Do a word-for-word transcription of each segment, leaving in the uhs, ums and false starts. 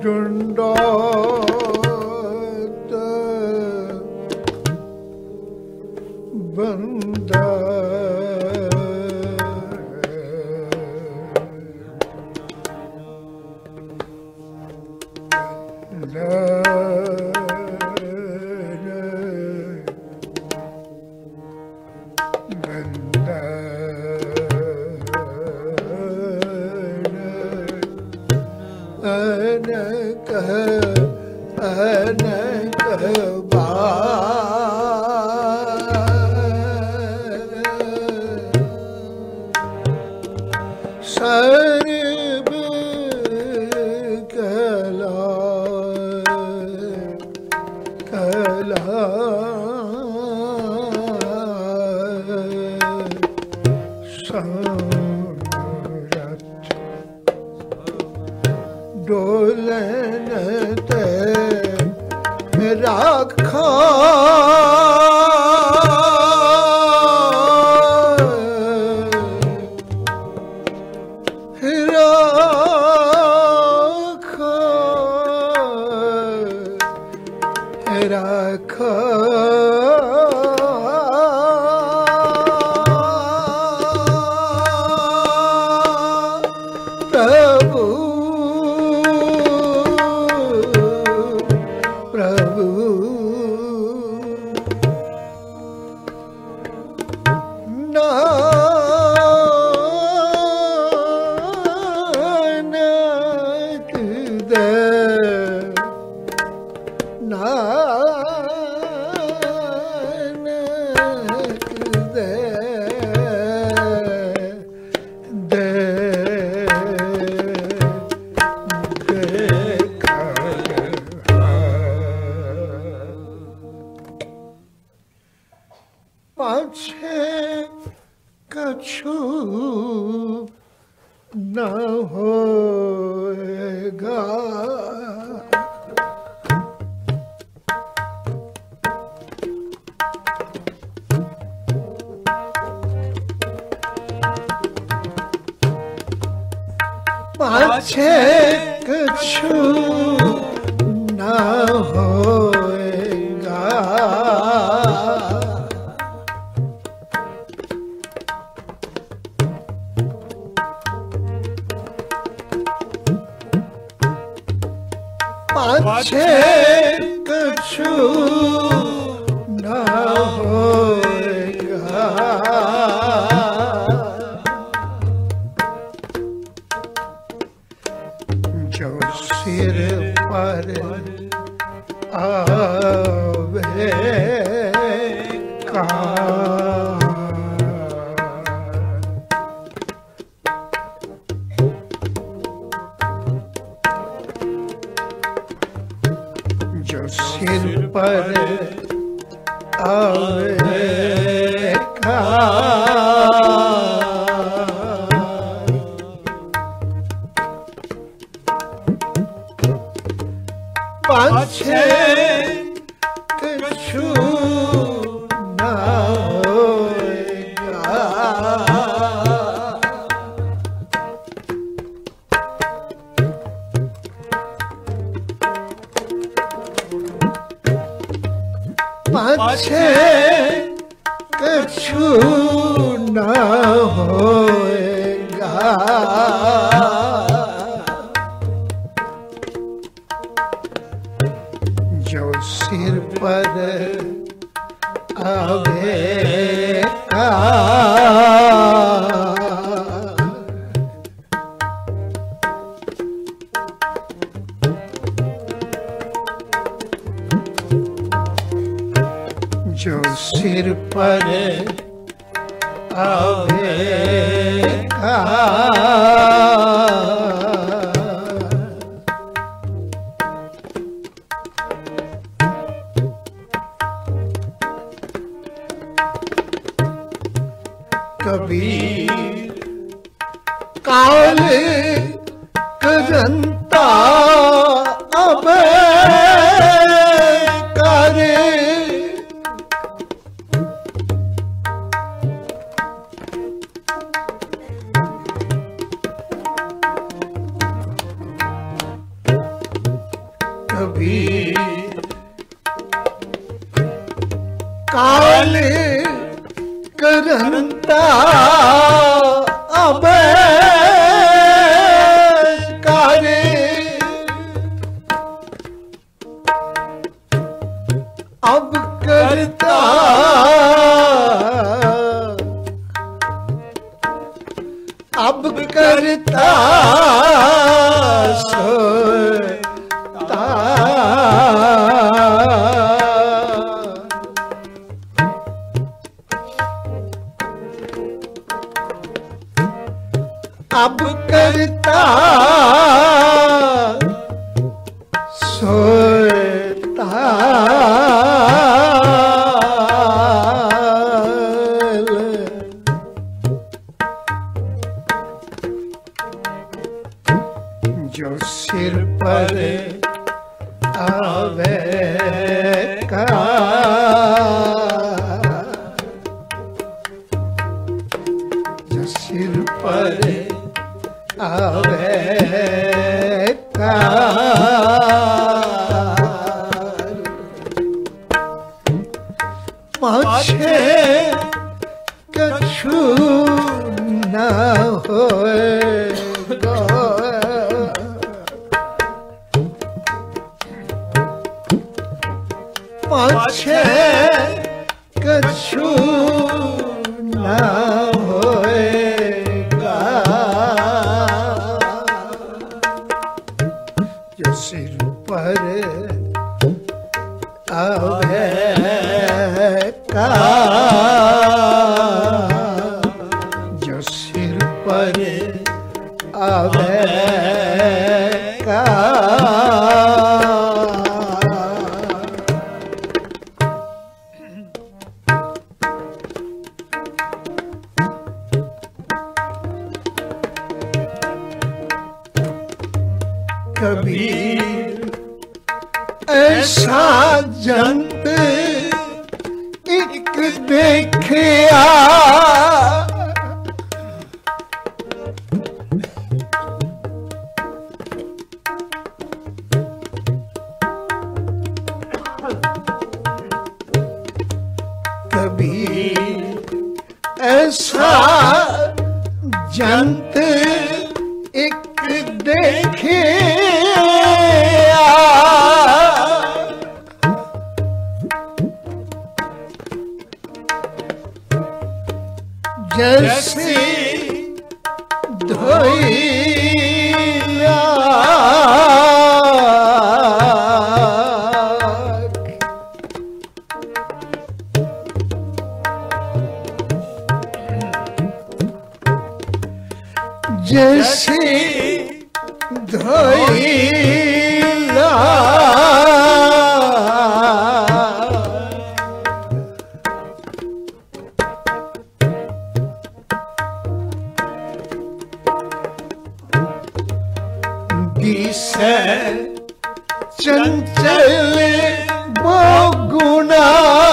ढूंढत बंदा डोलन ते राखा राखा राखा पाछे कछु न होएगा पाछे कछु न होएगा पाछे कछु न होएगा जो सिर पर आवेगा जो सिर पर आवेगा पाछे कछु न होएगा पाछे कछु न होएगा जो सिर पर आवेगा जो सिर पर आवेगा कबीर काल करंता अब करे अब करता सोता अब करता सोता जो सिर पर आवे का जो सिर पर आवे का पाछे कछु न होएगा पाछे कछु न होएगा जो सिर पर आवे का जो सिर पर आवे का कबीर ऐसा जंत एक देखिया कबीर ऐसा जंत एक देखे जैसे धोइला जैसे धोइला दिसे चंचल वो गुना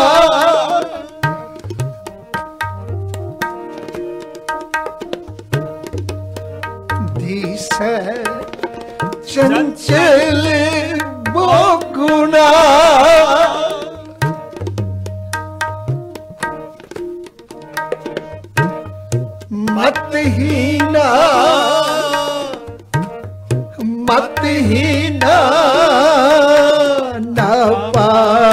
दिसे चंचल वो गुना मतहीना मतहीना न पा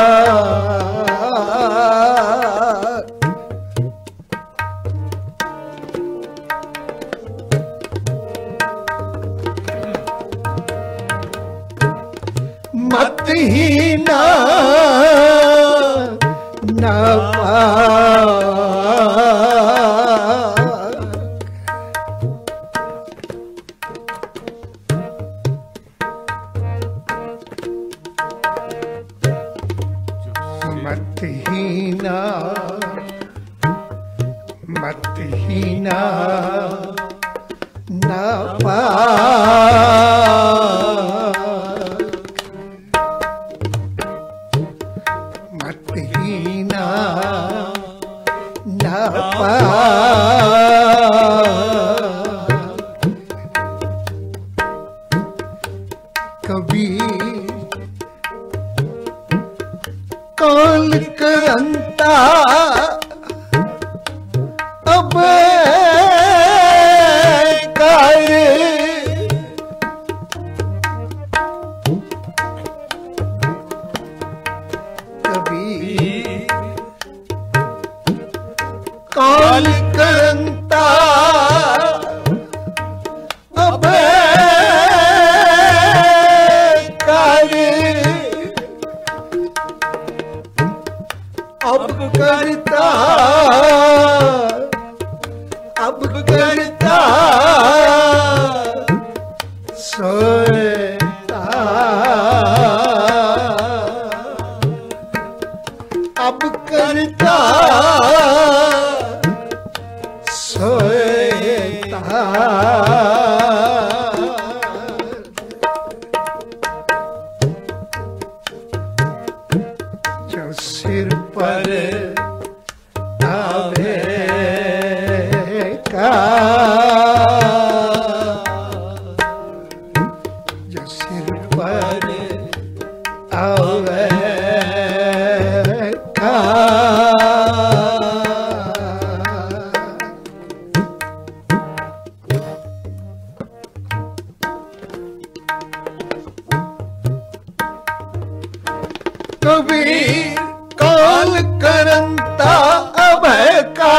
मतहीना न पा मतहीना मतहीना न पा मतहीना न पा कबीर काल करंता अब कर कबीर काल करंता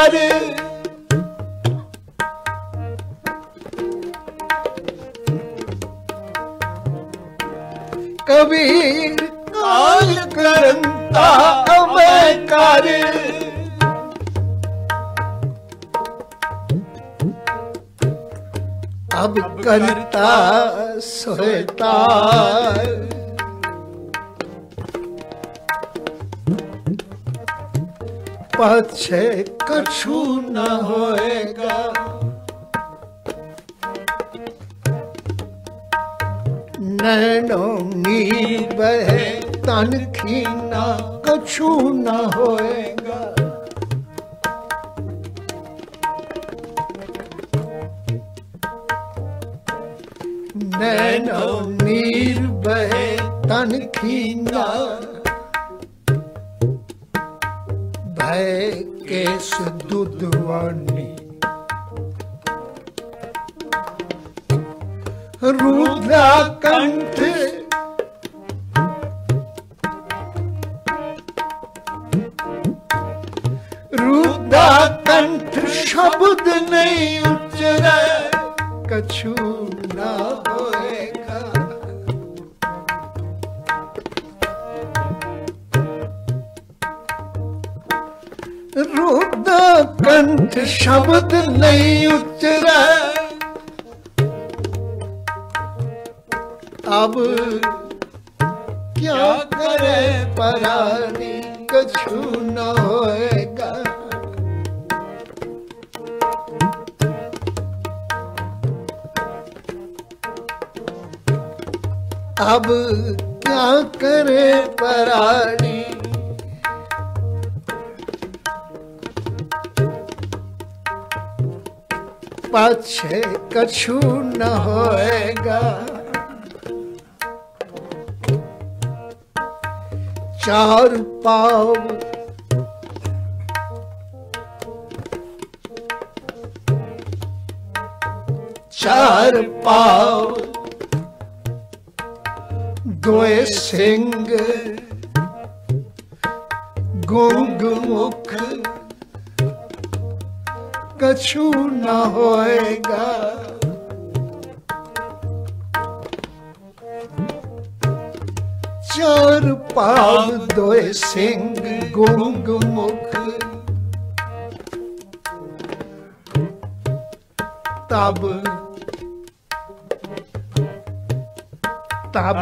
कर कबीर काल करंता अभय कर अब करता सोता पाछे कछु न होएगा नैनो नीर बहे तन खीना कछु न होएगा नैनो नीर बहे तन खीना भय केस दुधवानी रुद्रा कंठ रुद्रा कंठ शब्द नहीं उच्चरे कछु ना होएगा रुद्र कंठ शब्द नहीं उच्चरा अब क्या करे परानी कछु न होएगा अब क्या करे परानी पाछे कछु न होएगा चार पाव चार पाव दोए सिंह गुंग मुख कछु न होएगा चार पाव दोए सिंह गुंग मुख तब तब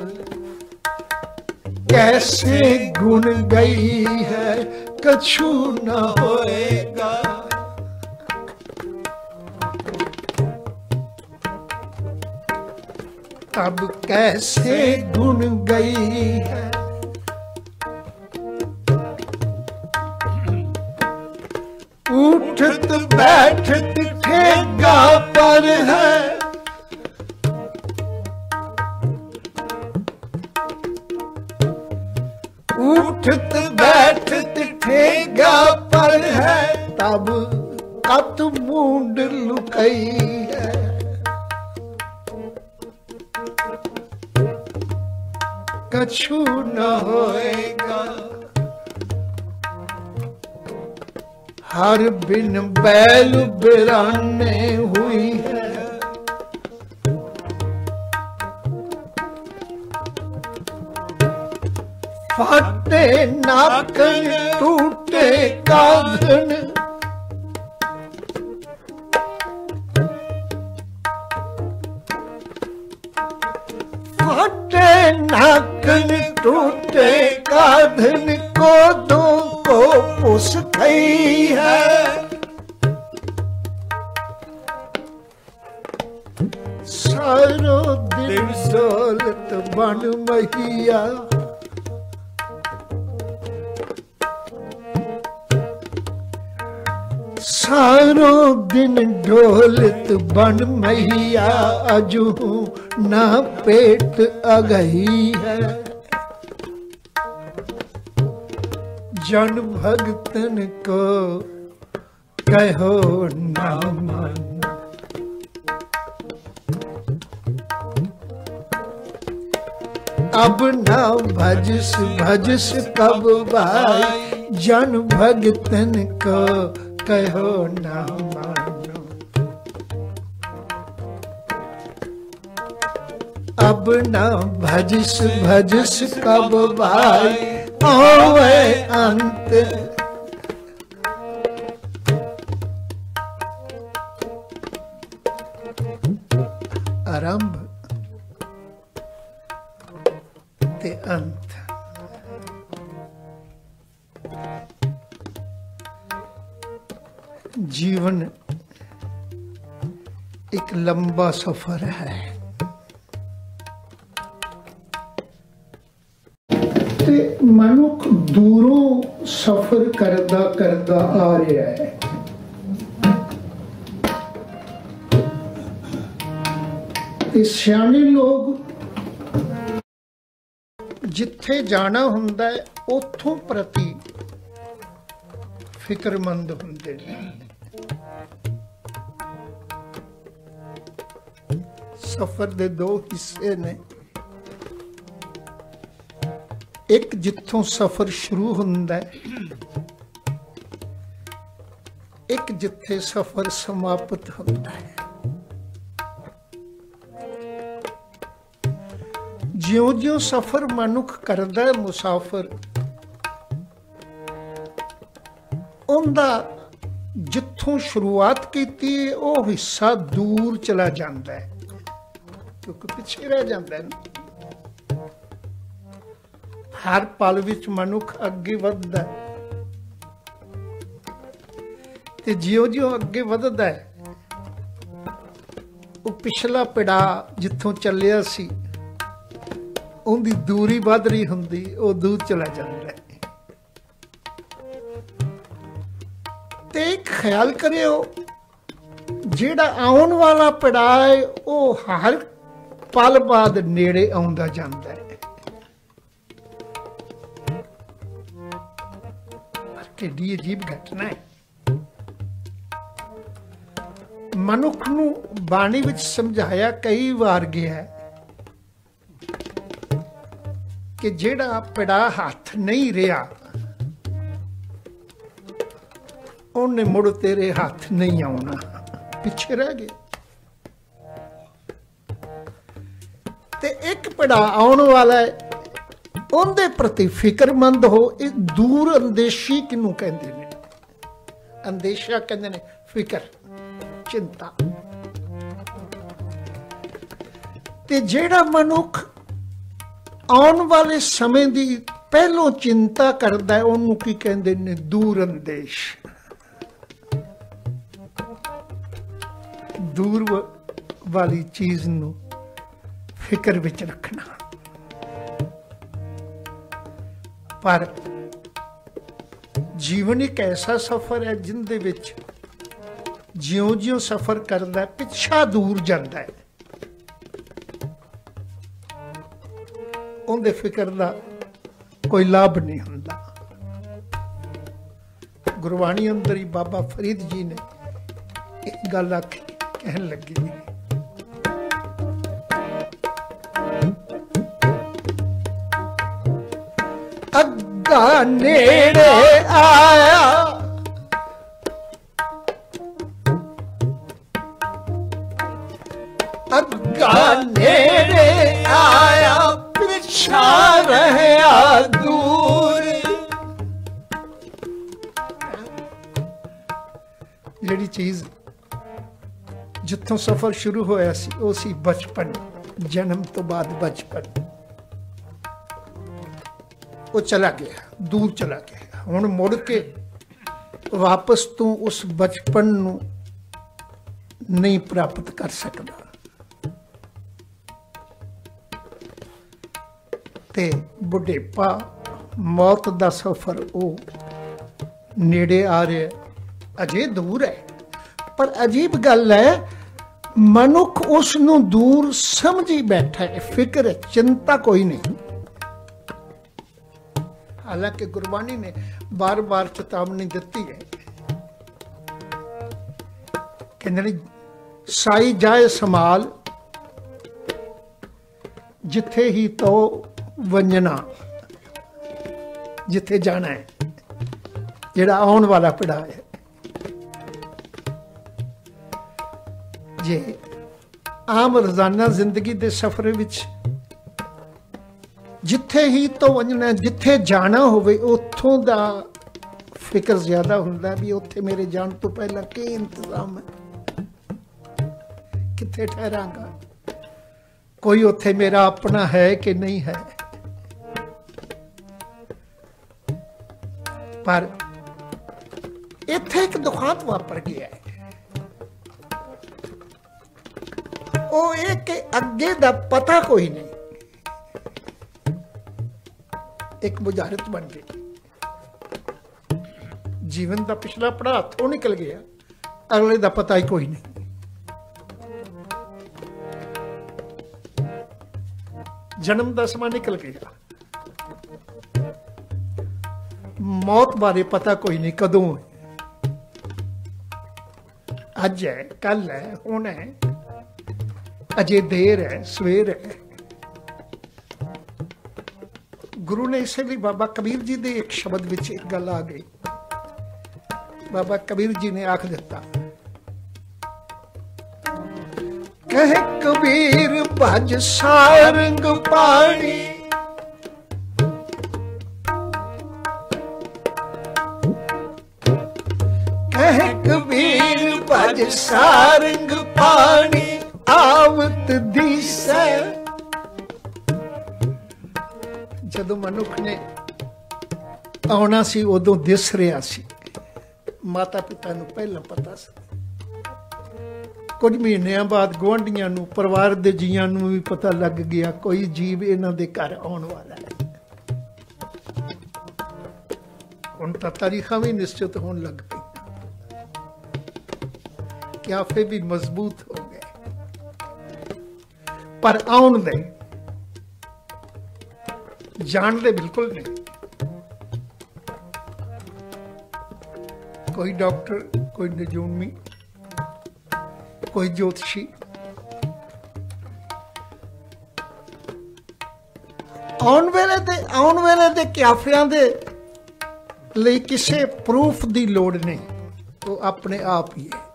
कैसे गुण गई है कछु न होएगा तब कैसे गुण गई है उठत बैठत ठेगा पर है उठत बैठत ठेगा पर है तब कत मूंड लुकई है कछु न होएगा हर बिन बैल बिराने हुई है फाटे नाकन टूटे काधन फाटे नाकन टूटे काधन को दो को पुस गई है सारो दिन दौलत बन मैया सारो दिन ढोलत बन मैया अजू ना पेट अगही है जन भगतन को कहो ना मन अब ना भजस भजस कब भाई जन भगतन को कहो ना मानो। अब ना भजिस भजिस कब भाई आवे अंत। आरंभ ते अंत। जीवन एक लंबा सफर है ते मनुख दूरों सफर करदा करदा आ रहा है। ते सियाने लोग जिथे जाना हुंदा है उथों प्रति फिक्रमंद हुंदे ने। सफर दे दो हिस्से ने, एक जिथों सफर शुरू हुंदा है, एक जिथे सफर समाप्त हुंदा है। ज्यों ज्यों सफर मनुख करदा है मुसाफिर, उनदा जिथों शुरुआत कीती है वो हिस्सा दूर चला जाता है, क्योंकि पिछे रह जाता है। हर पल विच मनुख अगे वधदा है ते ज्यों ज्यों अगे वधदा है वो पिछला पिड़ा जिथों चलिया सी उनकी दूरी वध रही हुंदी, वो दूर चला जाता है। ते ख्याल करियो जेड़ा आउण वाला पिड़ा है वो हर पल बाद नेड़े आउंदा जांदा है। किड्डी अजीब घटना है। मनुख नूं बाणी विच समझाया कई बार गया है कि जेड़ा पिड़ा हाथ नहीं रहा उन्हें मुड़ तेरे हाथ नहीं आना, पिछे रह गए। ते एक पिड़ा आने वाला है, उनके प्रति फिक्रमंद हो। इस दूर अंदेशी किनू कहते हैं? अंदेशा कहते हैं फिक्र, चिंता। ते जेड़ा मनुख आने वाले समय की पहलों चिंता करता है उन्होंने की कहते हैं? दूर अंदेश। दूर वाली चीज नू फिक्र विच रखना। पर जीवन एक ऐसा सफर है जिंदे विच ज्यों ज्यों सफर करता है पिछा दूर जाता है, उनके फिक्र का कोई लाभ नहीं हुंदा। गुरबाणी अंदर ही बाबा फरीद जी ने एक गल आखी, कहन लगी अग्गा नेड़े आया अग्गा नेड़े आया पिछा रहा दूर। जिहड़ी चीज जिथों सफर शुरू होया सी वो सी बचपन, जन्म तो बाद बचपन। वो चला गया, दूर चला गया। हुण मुड़ के वापस तो उस बचपन नूं नहीं प्राप्त कर सकदा। ते बुढ़ेपा मौत दा सफर वो नेड़े आ रहा, अजे दूर है। पर अजीब गल है, मनुख उसनूं दूर समझी बैठा है, फिक्र चिंता कोई नहीं। हालांकि गुरबाणी ने बार बार चेतावनी दी है कि साई जाए संभाल जिथे ही तो वंजना, जिथे जाना है, जेड़ा आने वाला पिड़ा है। जे आम रोजाना जिंदगी के सफर विच जिथे ही तो वजना, जिथे जाना होवे उत्थों दा फिक्र ज्यादा हुंदा भी उत्थे मेरे जान तो पहला के इंतजाम है, किथे ठहरांगा, कोई उत्थे मेरा अपना है कि नहीं है। पर इत्थे एक दुखांत वापर गया है, वो एक के अगे दा पता कोई नहीं, एक बुझारत बन गई। जीवन का पिछला पड़ाव तो निकल गया, अगले का पता ही कोई नहीं। जन्म का समा निकल गया, मौत बारे पता कोई नहीं कदों है, अज है, कल है, हुण है, अजे देर है, सवेर है। गुरु ने इसलिए बाबा कबीर जी के एक शब्द विच एक गल आ गई। बाबा कबीर जी ने आख दिता, कह कबीर भज सारंग पाणी, कह कबीर भज सारंग पाणी, आवत दिसै। जदों मनुख ने आना सी उदों दिस रहा सी, माता पिता नूं पहला पता सी, कुछ महीनों बाद गुआढ़ियां नूं, परिवार दे जीआं नूं भी पता लग गया कोई जीव इन्हां दे घर आउण वाला है। हुण तां तारीखां भी निश्चित होण लग पई, क्याफे भी मजबूत हो गए, पर आउण दे, जान दे बिल्कुल नहीं। कोई डॉक्टर, कोई नजूमी, कोई ज्योतिषी, आउण वेले दे आउण वेले दे क्याफियां दे लई किसी प्रूफ की लोड़ नहीं, वो अपने आप ही है।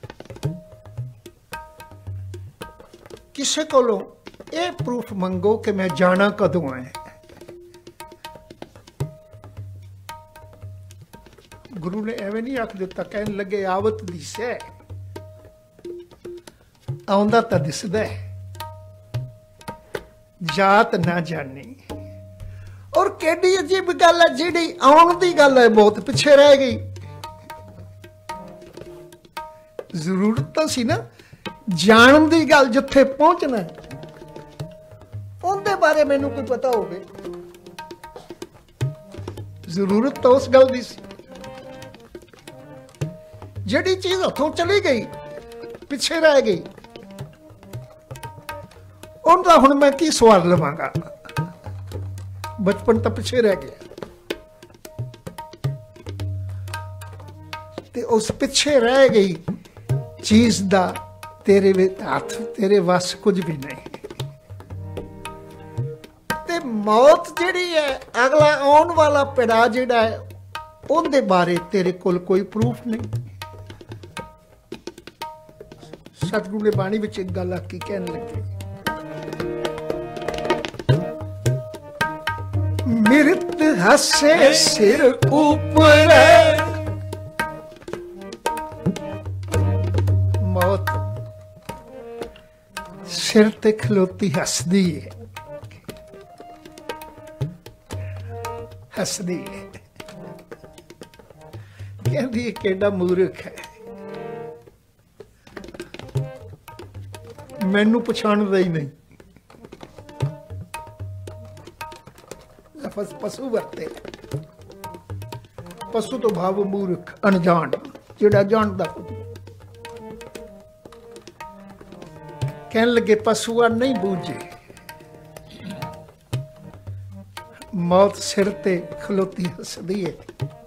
किसी कोलों ये प्रूफ मंगो कि मैं जाना कदों है। गुरु ने एवं नहीं आख दिता, कहन लगे आवत दिसै, आउंदा तां दिसदा है, जात ना जानी। और केडी अजीब गल है, जिहड़ी आउण दी गल है बहुत पिछे रह गई। जरूरत तो सी ना जान दी गल, जिथे पहुंचना उनके बारे मैनू कोई पता होवे, जरूरत तो उस गल दी सी। जिहड़ी चीज हथों चली गई, पिछे रह गई, उनका हुण मैं की सवाल लवांगा, बचपन तो पिछे रह गया। ते उस पिछे रह गई चीज दा तेरे हाथ, तेरे वस कुछ भी नहीं। ते मौत जिहड़ी है, अगला आउण वाला पड़ा जिहड़ा है, उहदे बारे तेरे कोल कोई प्रूफ नहीं। सतगुरु ने बाणी विच एक गल आखी, कहन लगे, मृत हसे सिर ऊपर, मौत सिर ते खलोती हसदी है, हसदी है, कहती है केड़ा मूर्ख है, मैनू पछाणदा ही नहीं। लफज पशु वरते, पशु तो भाव मूर्ख, अनजान, जिहड़ा जानदा कुछ। कहन लगे पशुआ नहीं बूझे, मौत सिर ते खलोती हसदी है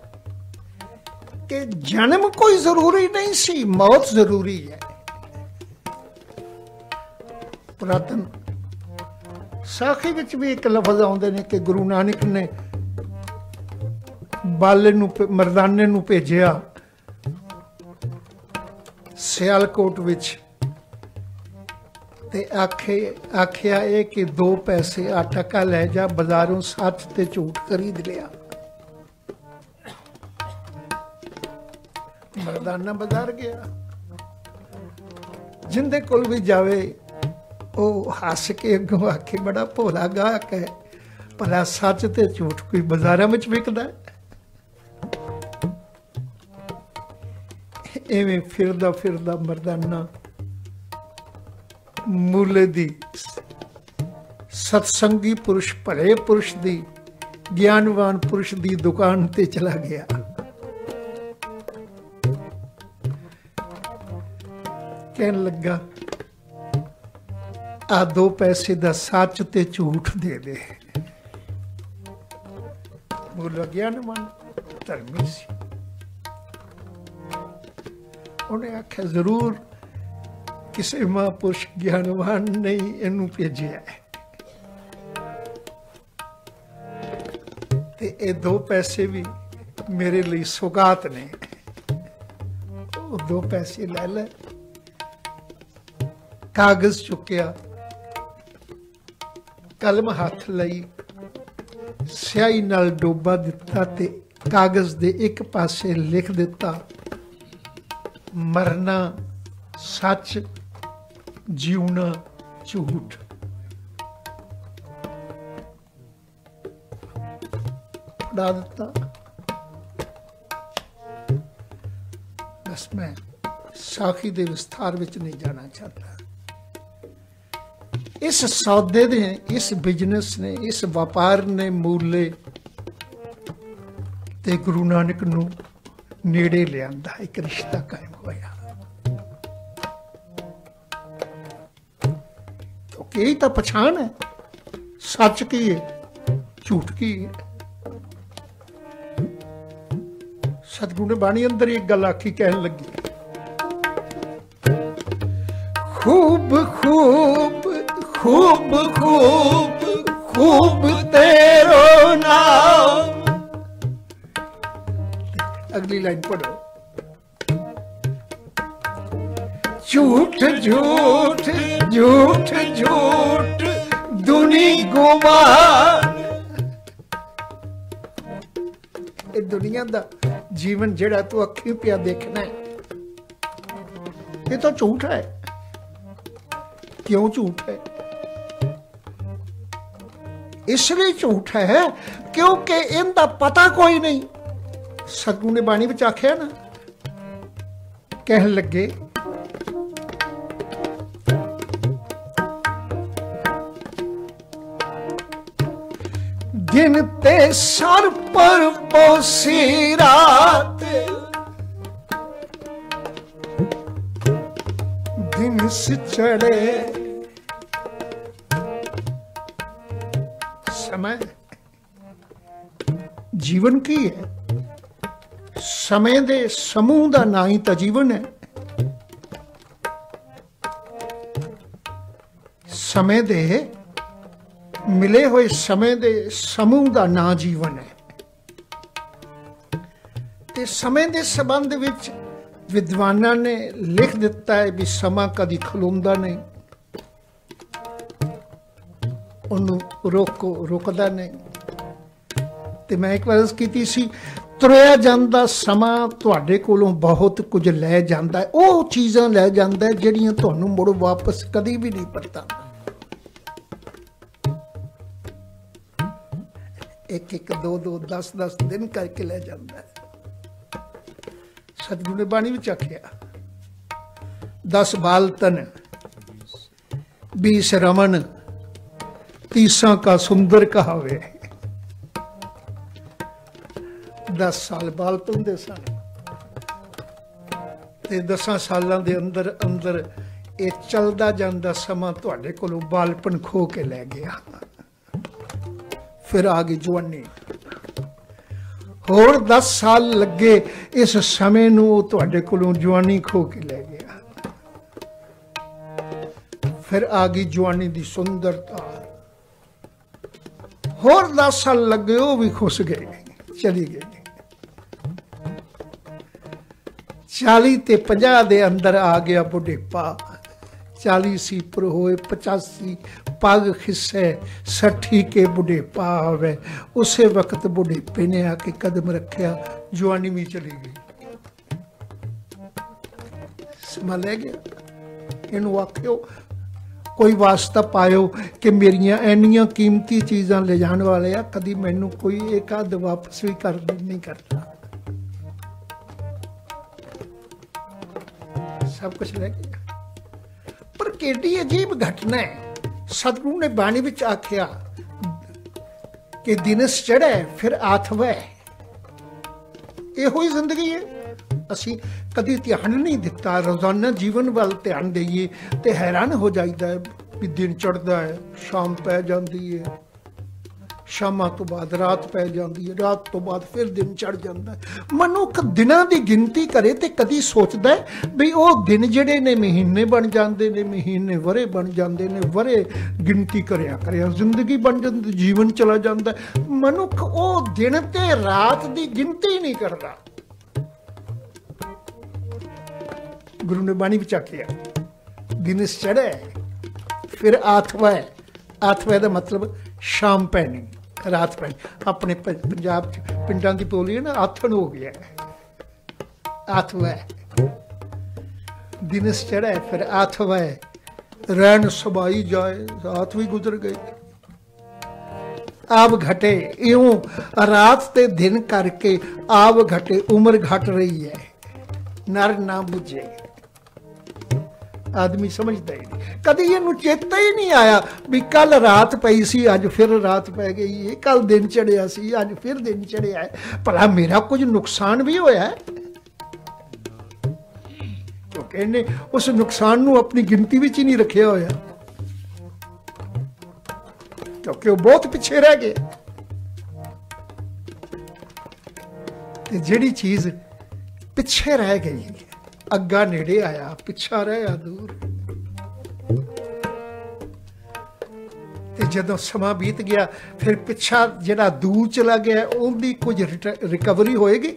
कि जन्म कोई जरूरी नहीं सी, मौत जरूरी है। पुरातन साखी विच भी एक लफज आउंदे ने कि गुरु नानक ने बाले नूं, मरदाने नूं भेजिया सियालकोट विच ते आखे आखिया ये कि दो पैसे आ टका लै जा, बाजारों सच ते झूठ खरीद लिया। मर्दाना बाजार गया, जिंदे कोल भी जावे ओ हस के अगों आखे बड़ा भोला गाहक है, भला सच ते झूठ कोई बाजारां विच विकदा है। इवें फिरदा फिरदा मर्दाना मूले दी सत्संगी पुरुष, भले पुरुष दी, ज्ञानवान पुरुष दी दुकान ते चला गया। कहन लगा आ दो पैसे दा सच ते झूठ दे दे। मूला ज्ञानवान धर्मी सी, उन्हें आख्या जरूर किसी महापुरुष ज्ञानवान ने इनू भेजिया है, ते ये दो पैसे भी मेरे लिए सौगात ने। वो दो पैसे ले ले, कागज चुकया, कलम हाथ लई, स्याही नाल डोबा दिता ते कागज दे एक पासे लिख दिता, मरना सच, जीवना झूठ। पढ़ा दिता। बस मैं साखी दे विस्तार विच नहीं जाना चाहता। इस सौदे ने, इस बिजनेस ने, इस व्यापार ने मूले ते गुरु नानक नू नेड़े लियांदा, एक रिश्ता कायम होया। यही तो पछाण है, सच की है, झूठ की है। सतगुरु ने बाणी अंदर एक गल आखी, कहन लगी, खूब खूब खूब खूब खूब तेरो नाम। अगली लाइन पढ़ो, झूठ झूठ झूठ झूठ दुनी गुमान। ये दुनिया दा जीवन जेड़ा तू अखी पिया देखना है, ये तो झूठ है। क्यों झूठ है? इसलिए झूठ है क्योंकि इनका पता कोई नहीं। सतगुरु ने बाणी विच आख्या ना, कहन लगे, दिन ते सर पर पोसी रात, दिन से चढ़े समय। जीवन की है, समय दे समूह का ना ही तो जीवन है। समय दे मिले हुए समय दे समूह का ना जीवन है। ते समय दे संबंध विच विद्वानां ने लिख दिता है भी समा कदी खलोंदा नहीं, उन्होंने रोको रुकदा नहीं। ते मैं एक बार की सी, तुरया जांदा समा तुहाडे कोलों बहुत कुछ लै जांदा है। वो चीज़ां लै जांदा है जिहड़ियां तुहानूं मुड़ वापस कदी भी नहीं परतांदा। एक एक दो दो दस दस दिन करके लै जांदा है। सतगुरु ने बाणी विच आख्या, दस बाल तन बीस रमन तीसा का सुंदर कहावे। दस साल बालपन दे सन ते दसां सालां दे अंदर अंदर ये चलदा जांदा समा तुहाडे कोलों बालपन खो के लै गया। फिर आ गई जवानी, होर दस साल लगे इस समय नूं तुहाडे कोलों जवानी खो के लै गया। फिर आ गई जवानी दी सुंदरता, होर दस साल लगे वो भी खुस गए, चली गई। चाली ते पंजाह दे अंदर आ गया बुढ़ेपा, चाली सी पुर होए पचासी पग खिस्से सठी के बुढ़ेपा आवे। उसे वक्त बुढ़ेपे ने आके कदम रखिया, जवानी भी चली गई। समा लै गया। इनू आखियो कोई वास्ता पायो कि मेरिया इन्नियां कीमती चीज़ां ले जाने वाले आ, कदी मैनू कोई एक अद वापस भी कर नहीं करता। सब कुछ रह गया। पर केडी अजीब घटना है। सतगुरु ने बाणी विच आख्या कि दिनस चढ़े फिर आथवै। इहो ही जिंदगी है। असी कभी ध्यान नहीं दिता, रोजाना जीवन वाल ध्यान दईए तो हैरान हो जाइदा है भी दिन चढ़ता है, शाम पै जाती है, शामा तो बाद रात पै जाती है, रात तो बाद फिर दिन चढ़ जाता है। मनुख दिनां दी गिनती करे तो कभी सोचता है भी वो दिन जिहड़े ने महीने बन जाते ने, महीने वरे बन जाते ने, वरे गिनती करया करया जिंदगी बन जाती, जीवन चला जाता है। मनुख वो दिन ते रात की गिनती नहीं करता। गुरु ने बाणी विच आखिया दिनस चढ़े फिर आथवै। आथवै का मतलब शाम पैनी, रात पैनी। अपने पंजाब पिंडां दी बोली है ना, आथन हो गया आथवै। दिनस चढ़े फिर आथवै, रैन सबाई जाए, रात भी गुजर गई। आब घटे इउं रात ते दिन करके आब घटे उम्र घट रही है, नर ना बुझे। आदमी समझता ही नहीं। कभी इनू चेता ही नहीं आया भी कल रात पई सी, अज फिर रात पै गई है, कल दिन चढ़िया सी, अज फिर दिन चढ़िया है। भला मेरा कुछ नुकसान भी होया है? क्योंकि इन्हें उस नुकसान नू अपनी गिनती विच ही नहीं रखिया होया, क्योंकि वो बहुत पिछे रह गए। जिहड़ी चीज पिछे रह गई, अग्गा नेड़े आया, पिछा रहा दूर। ते जदों समा बीत गया फिर पिछा जिहड़ा दूर चला गया उनकी कुछ रिकवरी होएगी।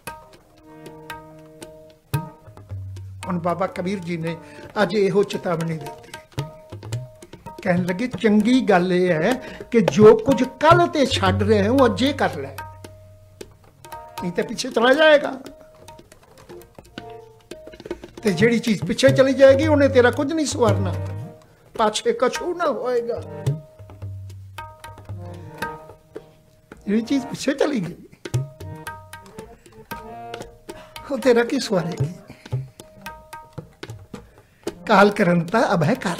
हुण बाबा कबीर जी ने अज इहो चेतावनी दी, कहन लगे चंगी गल यह है कि जो कुछ कल ते छड्ड रहे हैं वो अजे कर ले, नहीं तो पिछे चला जाएगा। ते जिहड़ी चीज पिछे चली जाएगी उन्हें तेरा कुछ नहीं सवारना, पाछे कछू ना होएगा। जिहड़ी चीज पिछे चली गई वो तेरा की सवारेगी। काल करंता अभय कर,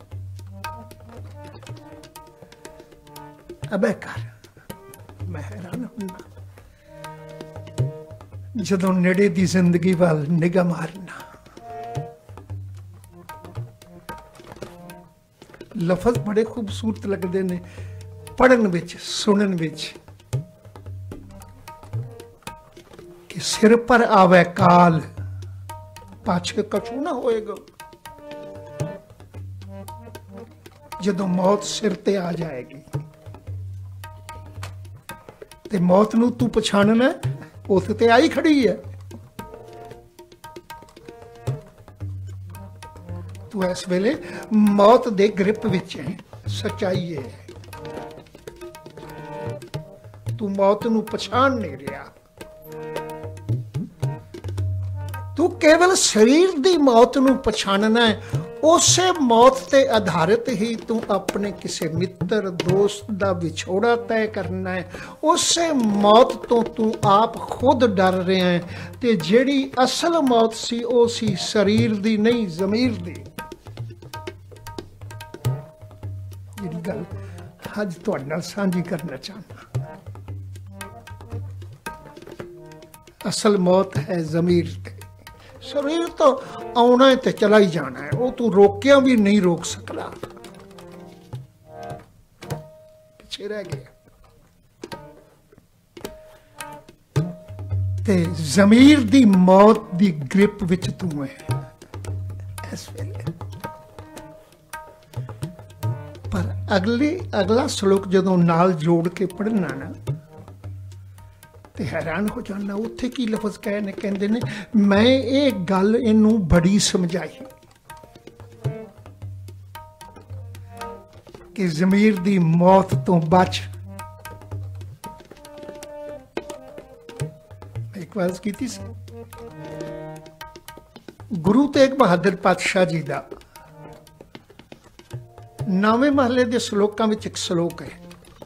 अभय कर। मैं हैरान हुंदा जदों नेड़े दी जिंदगी वाल निगाह मारना। लफज बड़े खूबसूरत लगते ने पढ़न विच, सुनन विच, कि सिर पर आवे काल, पाछे कछू ना होएगा। जदों मौत सिर ते आ जाएगी ते मौत नू तू पछाणना, उस ते आई खड़ी है। तू इस वेले मौत दे ग्रिप विच है, सच्चाई है। तू मौत नू पछाण नहीं रहा। तू केवल शरीर दी मौत नू पछाणना है। उसे मौत ते आधारित ही तू अपने किसी मित्र दोस्त दा विछोड़ा तय करना है। उसे मौत तो तू आप खुद डर रहा है। ते जेड़ी असल मौत सी ओ सी शरीर दी नहीं, ज़मीर दी। जेड़ी गल अज तुहाडे नाल सांझी करना चाहना, असल मौत है ज़मीर ते। शरीर तो आना है तो चला ही जाना है, वो तू रोकिया भी नहीं रोक सकता, पिछे रह गया। ते ज़मीर दी मौत दी ग्रिप विच तू है इस वेले। पर अगली अगला श्लोक जदों नाल जोड़ के पढ़ना ना ते हैरान हो जाना। उत्थे की लफज कहने कहते ने, मैं ये गल इनू बड़ी समझाई। कि जमीर दी मौत तो बच। एक बार की थी गुरु तेग बहादुर पातशाह जी का नौवें महले के श्लोकों में एक श्लोक है,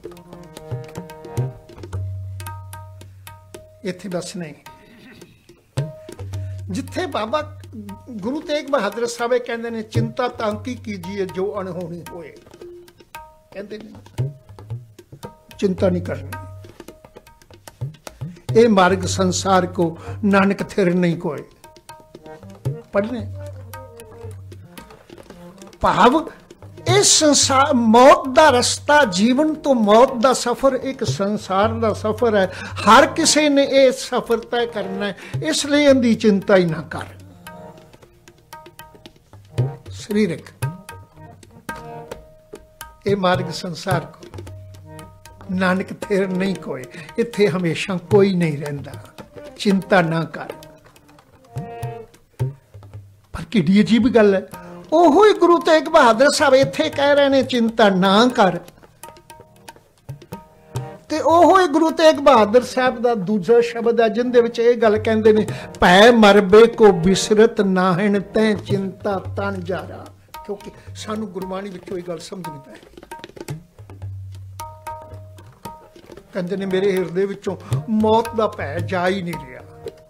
इत्थे बस नहीं, जिथे बाबा गुरु तेग बहादुर साहब कहते ने चिंता तांकी कीजिए जो अनहोनी होए, कहते ने चिंता नहीं करनी, ये मार्ग संसार को नानक थिर नहीं कोई। पढ़ने भाव इस संसार मौत दा रस्ता, जीवन तो मौत दा सफर एक संसार दा सफर है। हर किसी ने यह सफर तय करना है, इसलिए इनकी चिंता ही ना कर। शरीरक ये मार्ग संसार को नानक थिर नहीं कोई, इत्थे हमेशा कोई नहीं रहिंदा, चिंता ना कर। पर किड्डी अजीब गल है, ओहो ही गुरु तेग बहादुर साहब इत्थे कह रहे ने चिंता ना कर, ते ओहो ही गुरु तेग बहादुर साहब दा दूजा शब्द है जिंदे विच ये गल कहंदे ने, भै मरबे को बिसरत नाहन तै चिंता तन जारा। क्योंकि सानू गुरबाणी विचों ये गल समझनी पै, कहंदे ने मेरे हिरदे विचों मौत दा भै जा ही नहीं रहा।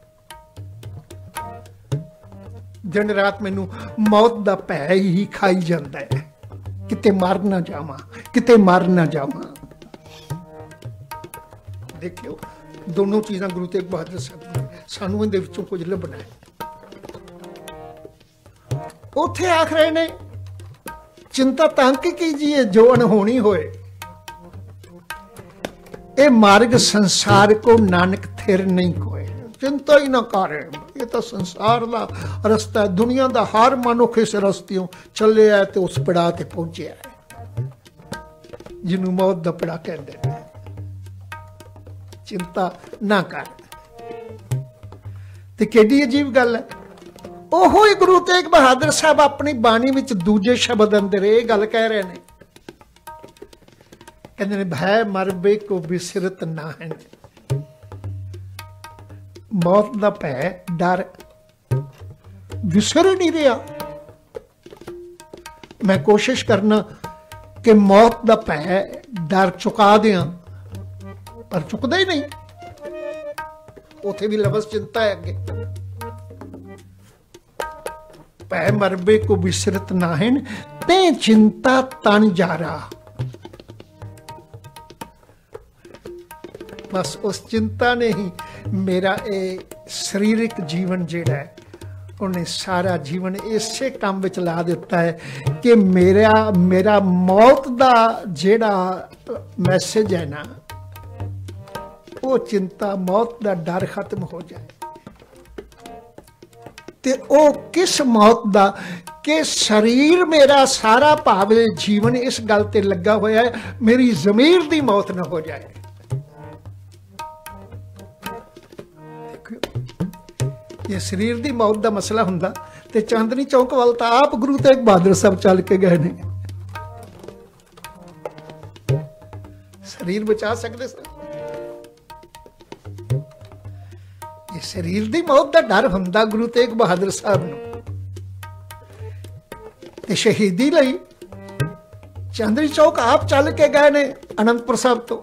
दिन रात मैनू मौत दा भै ही खाई जाता है, किते मर ना जावां, किते मर ना जावां। देखियो दोनों चीज़ां गुरु तेग बहादुर साहब ने सानू इहदे विचों कुछ लभना है। उत्थे आख रहे ने चिंता तांक कीजिए जो अनहोनी होए, ये मार्ग संसार को नानक थिर नहीं कोई, चिंता ही ना कर। ये तो संसार का रस्ता है, दुनिया का हर मनुख इस रस्तियों चले है तो उस पड़ाव ते पहुंचे है जिन्हों मौत का पड़ा कहते हैं। चिंता ना कर। ते केडी अजीब गल है, ओहो ही गुरु तेग बहादुर साहब अपनी बाणी विच दूजे शब्द अंदर ये गल कह रहे हैं, कहते हैं भय मरबे को बिसरत ना है। मौत का भय डर विसर नहीं रहा। मैं कोशिश करना कि मौत का भय डर चुका दिया, पर चुकदा ही नहीं। उथे भी लफ्ज़ चिंता है अगे, भय मरबे को बिसरत नाहिन ते चिंता तन जारा। बस उस चिंता ने ही मेरा ये शरीरिक जीवन जिहड़ा है उन्हें सारा जीवन इसे काम विच ला दिता है कि मेरा मेरा मौत दा जिहड़ा मैसेज है ना, वो चिंता मौत दा डर खत्म हो जाए। ते ओ किस मौत दा कि शरीर मेरा सारा भावे जीवन इस गल ते लगा होया है मेरी जमीर दी मौत ना हो जाए। ये शरीर दी मौत दा मसला हुंदा ते चांदनी चौक वाल तां आप गुरु तेग बहादुर साहब चल के गए ने। शरीर बचा सकते सर, ये शरीर दी मौत दा डर हुंदा गुरु तेग बहादुर साहब नूं। ते शहीदी लई चांदनी चौक आप चल के गए ने अनंतपुर साहब तो।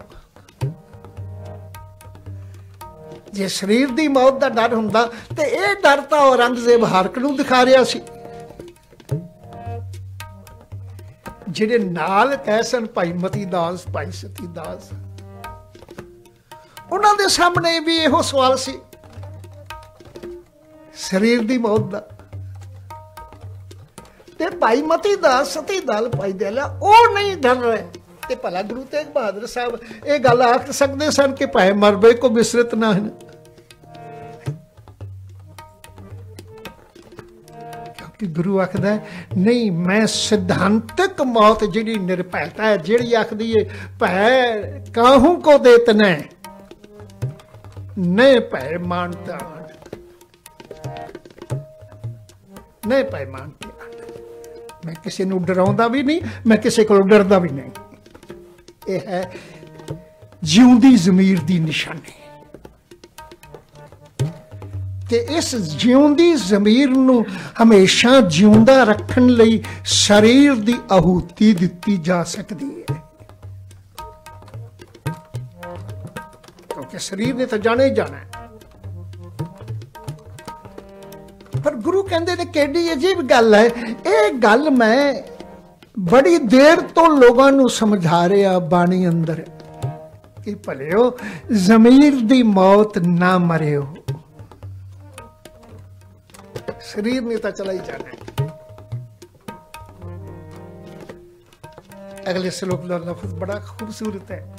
जे शरीर दी मौत दा डर हुंदा ते ये डर तां औरंगजेब हरक नूं दिखा रहा सी, जिहड़े नाल कह सन भाई मती दास भाई सती दास, उन्हां दे सामने भी इहो सवाल सी शरीर दी मौत दा। ते भाई मती दास सती दाल भाई दयाला ओ नहीं डर रहे। ते भला गुरु तेग बहादुर साहब ये गल आख सकते सन कि भाई मरबे को बिसरत ना है, क्योंकि गुरु आखदा है नहीं मैं सिद्धांतिक मौत जिहड़ी निरभैता है जिहड़ी आखदी है भय काहू को देत न न भय मानता न भय मानते मैं किसी को डराउंदा भी नहीं, मैं किसी को डरदा भी नहीं। यह है जिउंदी ज़मीर दी निशानी। ते इस जिउंदी ज़मीर नूं हमेशा जिउंदा रखण लई शरीर दी आहूति दित्ती जा सकदी है, क्योंकि शरीर ने तो जाना ही जाना है। पर गुरु कहते ने केडी अजीब गल है, ये गल मैं बड़ी देर तो लोगों नूं समझा रहा बाणी अंदर कि भलिओ ज़मीर दी मौत ना मरिओ, शरीर ने तो चला ही जाना है। अगले श्लोक का लफ्ज बड़ा खूबसूरत है,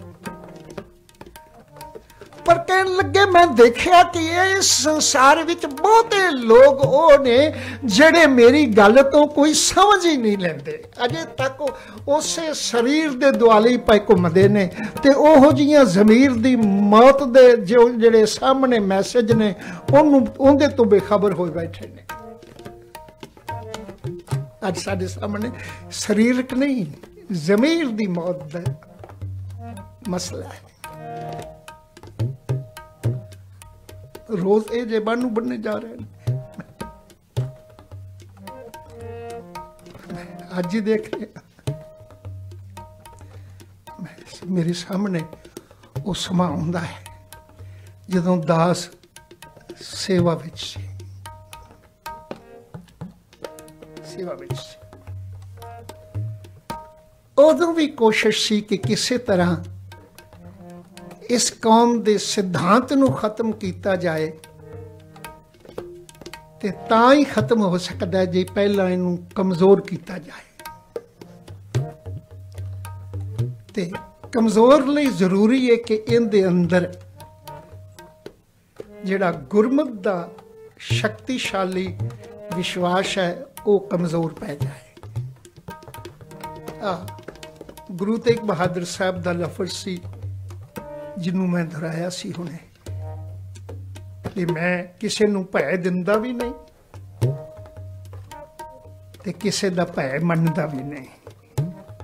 पर कहने लगे मैं देखा कि इस संसार विच बहुते लोग वो ने जेड़े मेरी गल तो कोई समझ ही नहीं लेंदे, अजे तक उसे शरीर दे दुआले ही पे घूमदे ने ते ओहो जिहियां ज़मीर दी मौत दे जो जेड़े सामने मैसेज ने उन्होंने उहदे तो बेखबर हो बैठे ने। अज साडे सामने शरीरक नहीं ज़मीर दी मौत दा मसला है। रोज ये जे बानू बनने जा रहे हैं, आज ही देख रहे मेरे सामने वो समा आउंदा है जदों दास सेवा विच सी सेवा विच उदों भी कोशिश सी कि किसी तरह इस कौम के सिद्धांत नूं खत्म किया जाए, ते तां ही खत्म हो सकता है जे पहला इनू कमजोर किया जाए। ते कमजोर लई जरूरी है कि इनके अंदर जिहड़ा गुरमत दा शक्तिशाली विश्वास है वो कमजोर पै जाए। आ गुरु तेग बहादुर साहब का लफज सी जिन्हों मैं दोहराया सी हुणे कि मैं किसी नूं भय दिंदा भी नहीं ते किसी दा भय मनदा भी नहीं।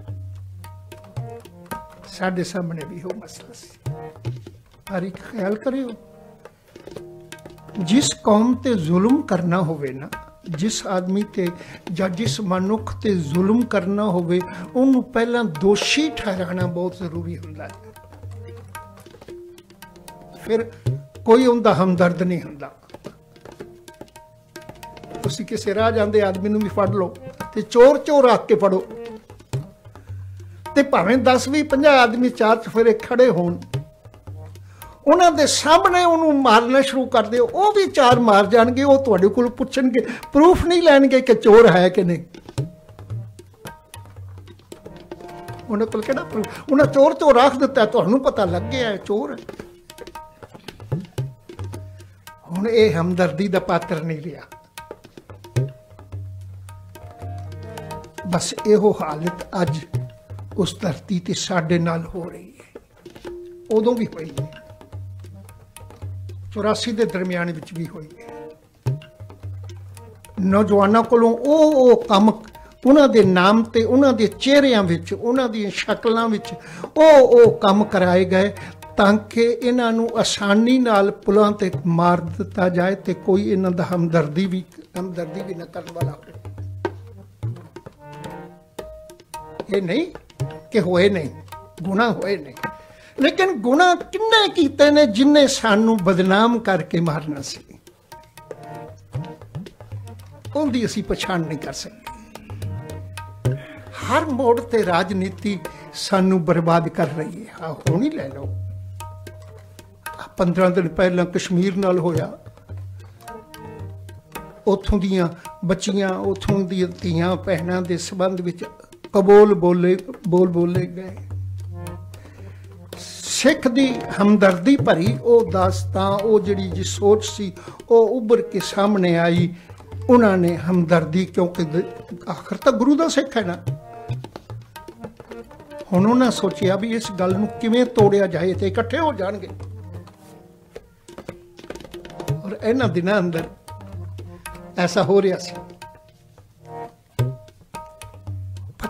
साडे सामने भी हो मसला सी। हर एक ख्याल करियो, जिस कौम ते जुल्म करना होवे ना, जिस आदमी ते या जिस मनुख ते जुल्म करना होवे उन्होंने पहला दोषी ठहराना बहुत जरूरी हुंदा है। फिर कोई उनका हमदर्द नहीं हुंदा। तुसीं किसी राह जांदे आदमी नूं भी फड़ लो ते चोर चोर आख के फड़ो ते भावें दस भी पंजाह आदमी चार चफेरे खड़े होण, उन्हां दे सामने उन्होंने मारना शुरू कर दे, वो भी चार मार जाएंगे। वो तुहाडे कोल पुछणगे, प्रूफ नहीं लैणगे कि चोर है कि नहीं। उन्होंने कोल किहड़ा प्रूफ, उन्हें चोर चोर आख दिता, तुहानूं पता लग गया है चोर है। हुण ये हमदर्दी दा पात्र नहीं रहा। बस इहो हालत अज उस धरती ते साडे नाल हो रही है, उदों भी हुई है, चौरासी के दरमियान विच भी हुई है। नौजवानों कोलों ओ ओ कम उन्हां दे नाम ते उन्हां दे चेहरियां विच उन्हां दी शक्लां विच ओ ओ कम कराए गए ताकि इन्हां नूं आसानी नाल पुलां ते मार दिता जाए ते कोई इन्हां दा हमदर्दी भी हमदर्दी भी न करने वाला हो। ये नहीं कि होए नहीं, गुनाह होए नहीं, लेकिन गुनाह किन्ने कीते ने जिन्ने सानू बदनाम करके मारना सी, उनकी असी पछाण नहीं कर सकते। हर मोड़ ते राजनीति सानू बर्बाद कर रही है। हाँ हो नहीं ले लो, पंद्रह दिन पहला कश्मीर नाल होया, उथों दियां बच्चियां उथों दी धीआं भैणां दे संबंध विच कबोल बोले बोल बोले गए। सिख दी हमदर्दी भरी वो दास्तां वो जिहड़ी जी सोच सी वो उभर के सामने आई। उन्होंने हमदर्दी, क्योंकि आखिर तो गुरु दा सिख है ना, हुण उन्हें सोचिया भी इस गल नूं किवें तोड़िया जाए ते इकट्ठे हो जाणगे। और इन्हां दिनां अंदर ऐसा हो रहा सी।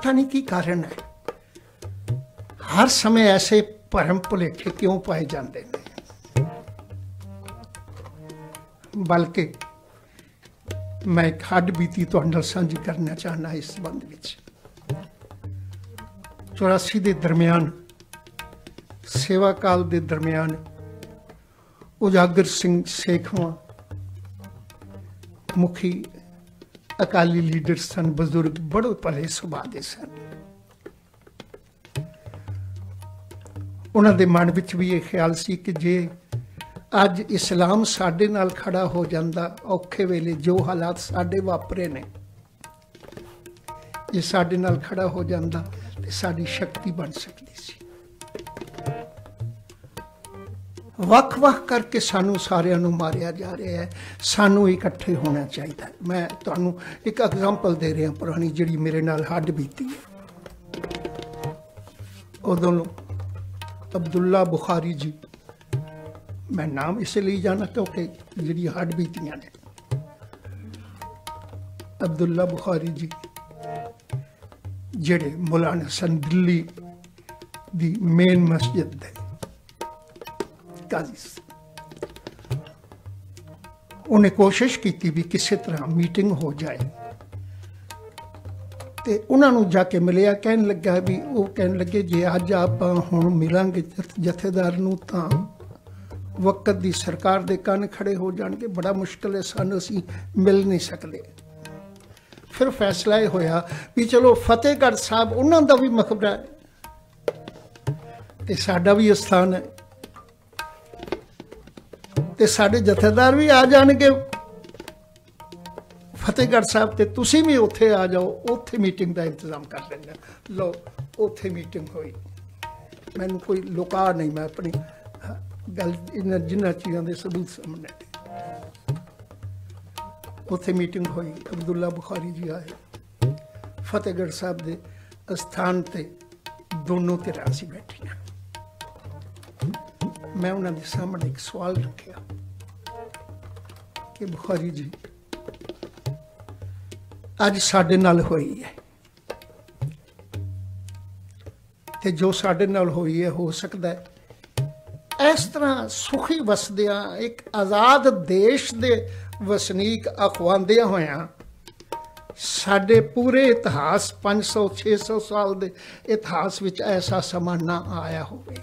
पता नहीं की कारण है, हर समय ऐसे भरम भुलेखे क्यों पाए जाते हैं। बल्कि मैं एक हड्ड बीती तुहाडे नाल सांझी करना चाहना इस संबंध विच। चौरासी के दरम्यान सेवा काल के दरम्यान उजागर सिंह सेखवा मुखी अकाली लीडर सन, बजुर्ग बड़े भले सुभाव के सन। उन्होंने मन विच भी ये ख्याल सी कि जे अज इस्लाम साडे नाल खड़ा हो जाता, औखे वेले जो हालात साडे वापरे ने, जे साडे नाल खड़ा हो जाता तो साडी शक्ति बन सकती सी। वख वख करके सानू सारिਆਂ ਨੂੰ मारिया जा रहा है, सानू इकट्ठे होना चाहिए। मैं तुहानू एक एग्जाम्पल दे रहा पुरानी जिहड़ी मेरे नाल हड्ड बीती है। उदों अब्दुल्ला बुखारी जी, मैं नाम इसलिए जाना क्योंकि जिहड़ी हड्ड बीतियां ने, अब्दुल्ला बुखारी जी जिहड़े मौलाना सन दिल्ली दी मेन मस्जिद दे काजी, उन्हें कोशिश की भी किसी तरह मीटिंग हो जाए, तो उन्होंने जाके मिलिया। कहन लगा भी वो कहन लगे जे अज आप हुण मिलांगे जथेदार नूं तां वक्त दी सरकार दे कान खड़े हो जाएंगे, बड़ा मुश्किल है, सानू असीं मिल नहीं सकते। फिर फैसला यह होया भी चलो फतेहगढ़ साहब उन्हां दा भी मकबरा है ते साडा भी स्थान है, ते साडे जथेदार भी आ जाएंगे फतेहगढ़ साहब, ते तुसीं भी उत्थे आ जाओ, उत्थे मीटिंग का इंतजाम कर लेंगे। लो उत्थे मीटिंग हुई, मैनूं कोई लुका नहीं, मैं अपनी गल इन्हां जिन्हां चीज़ां दे सबूत सामने। उत्थे मीटिंग हुई, अब्दुल्ला बुखारी जी आए, फतेहगढ़ साहब के स्थान ते दोनों धिरां सी बैठियां। मैं उन्होंने सामने एक सवाल रखा कि बुखारी जी अज साडे नाल होई है, ते जो साडे नाल होई है हो सकता है इस तरह सुखी वसदियां एक आज़ाद देश दे वसनीक अखवांदियां होया साडे पूरे इतिहास पाँच सौ छे सौ साल दे इतिहास विच ऐसा समा ना आया होवे,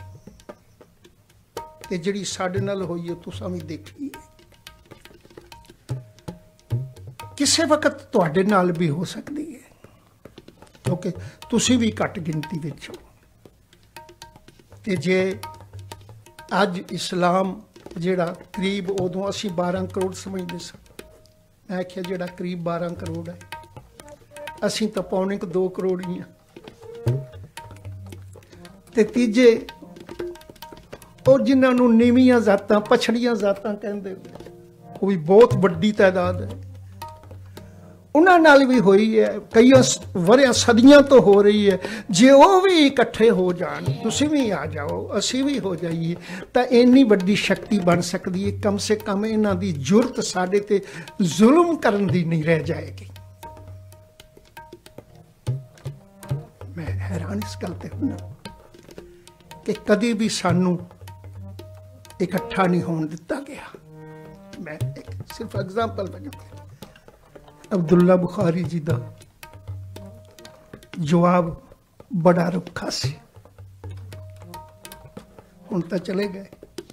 ते जिहड़ी साडे नाल होई है तुसां भी देखी है। किसी वक्त तुहाडे नाल भी हो सकती है, क्योंकि तुसीं भी घट गिनती विच हो। ते जे अज इस्लाम जिहड़ा करीब उदों असी बारह करोड़ समझते स, मैं आख्या जिहड़ा करीब बारह करोड़ है, असी तो पौने क दो करोड़ ही हाँ। ते तीजे और जिन्होंने नीवियां जातां पछड़ियां जातां कहंदे वो भी बहुत वड्डी तादाद है, उन्हां नाल भी होई है, कई वरियां सदियां तो हो रही है। जे वो भी इकट्ठे हो जान, तुसीं भी आ जाओ, असी भी हो जाइए, तो इन्नी वड्डी शक्ति बन सकती है। कम से कम इन्हां दी जुरत साडे ते जुल्म करन दी नहीं रह जाएगी। मैं हैरान इस गल ते हुंदा कि कदी भी सानू इकट्ठा नहीं होने दिता गया। मैं एक सिर्फ एग्जाम्पल बना, अब्दुल्ला बुखारी जी का जवाब बड़ा रुखा सी, हुण तो चले गए।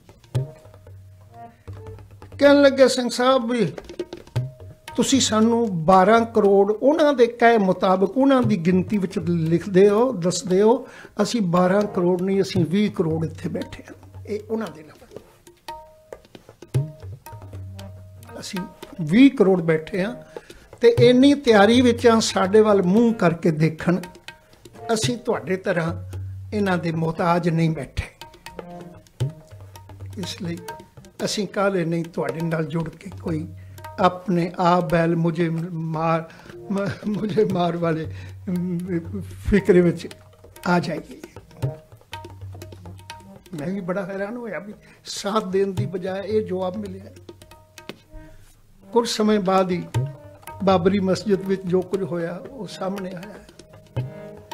कहन लगे सिंह साहब भी तुसी सानू बारह करोड़ उन्हां दे कहे मुताबिक उन्हां दी गिनती विच लिखदे हो, दसदे हो, असी बारह करोड़ नहीं असी बीस करोड़ इत्थे बैठे हैं। ये उन्हां दे लफ्ज़, असी बीस करोड़ बैठे हैं ते इन्नी तैयारी विच साडे वाल मूँह करके देखण, असी तुहाडे तरह इन्हां दे मोहताज नहीं बैठे, इसलिए असी काले नहीं तुहाडे नाल जुड़ के कोई अपने आप बैल मुझे मार मुझे मार वाले फिक्रे में आ जाइए। मैं भी बड़ा हैरान होया भी साथ देने की बजाय ये जवाब मिले। कुछ समय बाद ही बाबरी मस्जिद में जो कुछ होया वो सामने आया।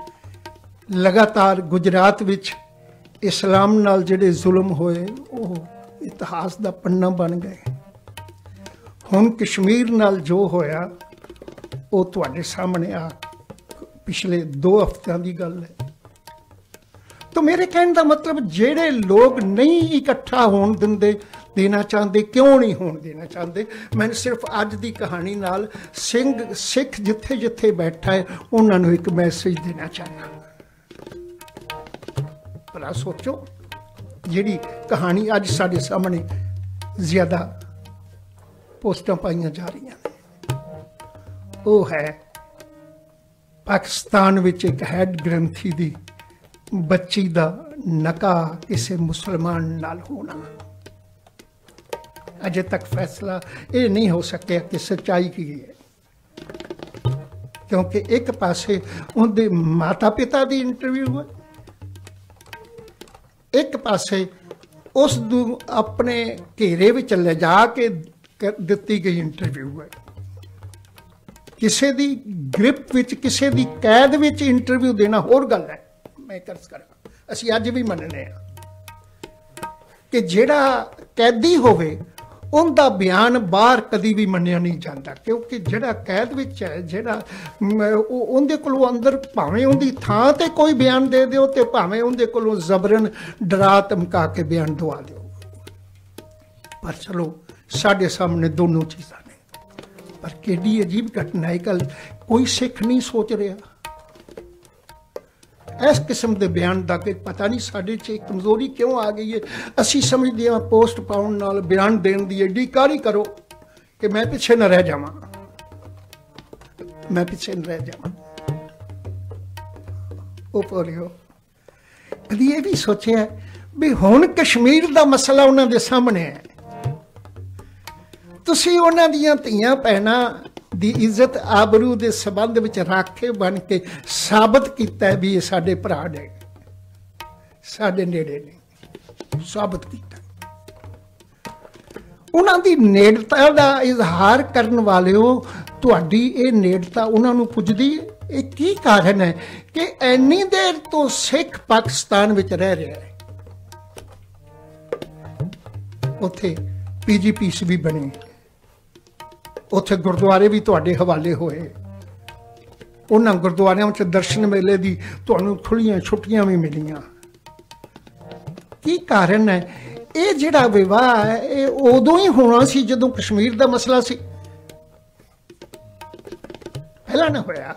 लगातार गुजरात विच इस्लाम नाल जिहड़े जुल्म होए वो इतिहास दा पन्ना बन गए। हुण कश्मीर नाल जो होया वो तुहाडे सामने आ पिछले दो हफ्तियां दी गल है। तो मेरे कहने का मतलब जेड़े लोग नहीं इकट्ठा होण दिंदे देना चाहते, क्यों नहीं होण देना चाहते, मैं सिर्फ अज की कहानी नाल सिंह सिख जिथे जिथे बैठा है उन्होंने एक मैसेज देना चाहना। भला सोचो जिहड़ी कहानी अज साडे सामने ज्यादा पोस्टां पाइयां जा रही हैं वो है पाकिस्तान विच एक हैड ग्रंथी दी बच्ची दा नकाह किसी मुसलमान नाल होना। अजे तक फैसला ये नहीं हो सकिया कि सच्चाई की है, क्योंकि एक पासे उनके माता पिता की इंटरव्यू है, एक पासे उस अपने घेरे विच ले जाके दिती गई इंटरव्यू है। किसी दी ग्रिप विच किसी दी कैद विच इंटरव्यू देना होर गल है। मैं कर्ज करा असी अज भी मनने कि जिहड़ा कैदी होवे उनका बयान बाहर कदी भी मन्निया नहीं जाता, क्योंकि जिहड़ा कैद विच है जिहड़ा उनदे कोलों अंदर भावें उनकी थां ते कोई बयान दे दिओ ते भावें उनदे कोलों जबरन डरा धमका के बयान दवा दिओ, पर चलो साडे सामने दोनों चीज़ां ने। पर केडी अजीब घटना है, कल कोई सिख नहीं सोच रहा इस किस्म के बयान का कि पता नहीं साढ़े च कमजोरी क्यों आ गई है। असी समझते हैं पोस्ट पाउन नाल बयान देने की एडी कारी करो कि मैं पिछे न रह जावां, मैं पिछे न रह जावां। ओ पोलियो कभी ये भी सोचा भी हुण कश्मीर का मसला उन्हां दे सामने है, तुसीं उन्हां दीयां धीआं भैणां दी इज्जत आबरू दे संबंध विच राखे बन के साबित किया है भी ये साडे भरा ने, साडे नेड़े ने, साबित किया। उन्हां दी नेड़ता दा इजहार करन वालिओ तुहाडी ये नेड़ता उन्हां नूं पुजदी है। ये की कारण है कि इन्नी देर तो सिख पाकिस्तान विच रह रहा है, उत्थे पीजीपीस भी बने, उत्थे गुरुद्वारे भी तुहाडे हवाले होए, उन्हां गुरुद्वारियां विच दर्शन मेले दी तुहानूं खुल्लियां छुट्टियां भी मिलियां। की कारण है? ये जिहड़ा विवाह है ये उदों ही होना सी जदों कश्मीर दा मसला सी, पहला ना होया।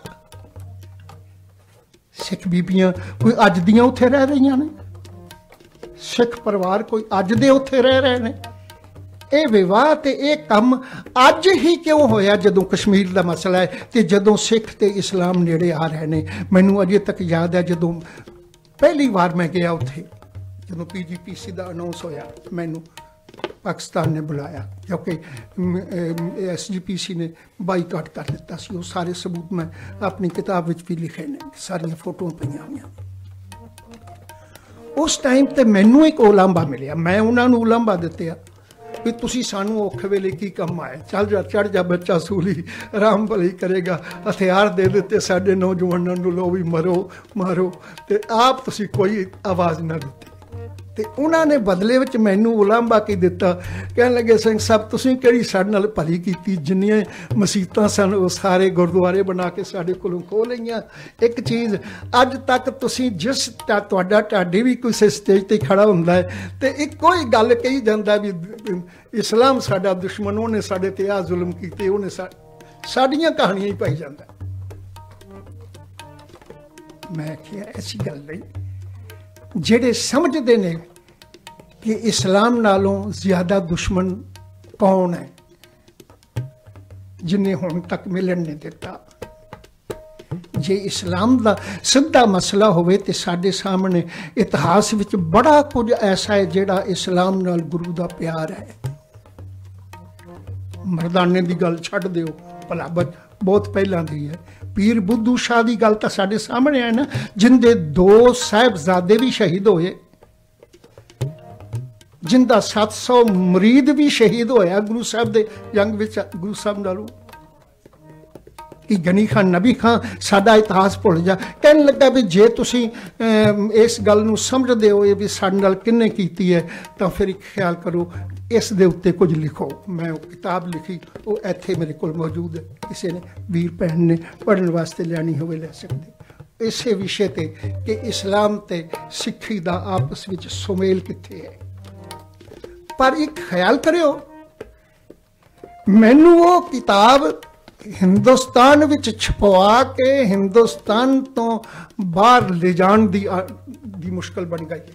सिख बीबियां कोई अज दियां उत्थे रह रही ने, सिख परिवार कोई अज दे उत्थे रह रहे हैं। ये विवाह ते ये कम अज ही क्यों होया जदों कश्मीर का मसला है ते जदों सिख ते इस्लाम नेड़े आ रहे हैं। मैनू अजे तक याद है जदों पहली बार मैं गया उत्थे, जदों पी जी पी सी का अनाउंस होया मैनू पाकिस्तान ने बुलाया, क्योंकि एस जी पी सी ने बाईकाट कर दिता सी। वो सारे सबूत मैं अपनी किताब विच भी लिखे ने, सारियां फोटो पईयां होईयां। उस टाइम ते मैनू एक उलांभा मिलिया, मैं उन्हां नूं उलांभा दित्ता भी तुसी सानू औखे वेले की कम आए, चल जा चढ़ जा बच्चा सूली, राम भली करेगा। हथियार दे दिते साडे नौजवानों नूं, लो भी मरो मारो, ते आप तुसी कोई आवाज़ ना दिती। ते उन्होंने बदले विच मैनू उलांभा की दिता, कहन लगे सिंह साहब तुसी किहड़ी साडे नाल भली कीती, जिन्नियां मसीतां सन वो सारे गुरुद्वारे बना के साडे कोलों खो लईआं। एक चीज़ अज तक तुसी जिस तुहाडा ढाडी भी किसी स्टेज ते खड़ा हुंदा है ते इक्को ही गल कही जांदा भी इस्लाम साडा दुश्मन, उन्हें साडे ते आ जुल्म कीते, उन्हें सा साडियां कहानियां ही पाई जांदा। मैं आखिया ऐसी गल नहीं, जेड़े समझते ने कि इस्लाम नालों ज्यादा दुश्मन कौन है जिन्हें हुण तक मिलन नहीं दिता। जे इस्लाम का सीधा मसला होवे ते साडे सामने इतिहास विच बड़ा कुछ ऐसा है जेड़ा इस्लाम नाल गुरु का प्यार है। मरदाने की गल छड्ड दिओ, भला बहुत पहलां दी है। पीर बुद्धू शाह की गल तो साडे सामने है ना, जिंदे दो साहिबजादे भी शहीद होए, जिंदा सत्त सौ मुरीद भी शहीद होया गुरु साहब दे जंग विच, गुरु साहब नालों। कि गनी खान नबी खान साडा इतिहास भुल जा। कहन लगा भी जे तुसी इस गल नूं समझदे हो भी साडे नाल किन्ने कीती है तो फिर एक ख्याल करो इस दे उत्ते कुछ लिखो। मैं वो किताब लिखी, वो इत्थे मेरे कोल मौजूद है, किसी ने वीर भैन ने पढ़न वास्ते लैनी होवे ले सकते। इसे विषय ते कि इस्लाम ते सिक्खी दा आपस विच सुमेल कित्थे है। पर एक ख्याल करियो, मैनू वो किताब हिंदुस्तान विच छपवा के हिंदुस्तान तो बाहर ले जान दी, दी मुश्किल बन गई,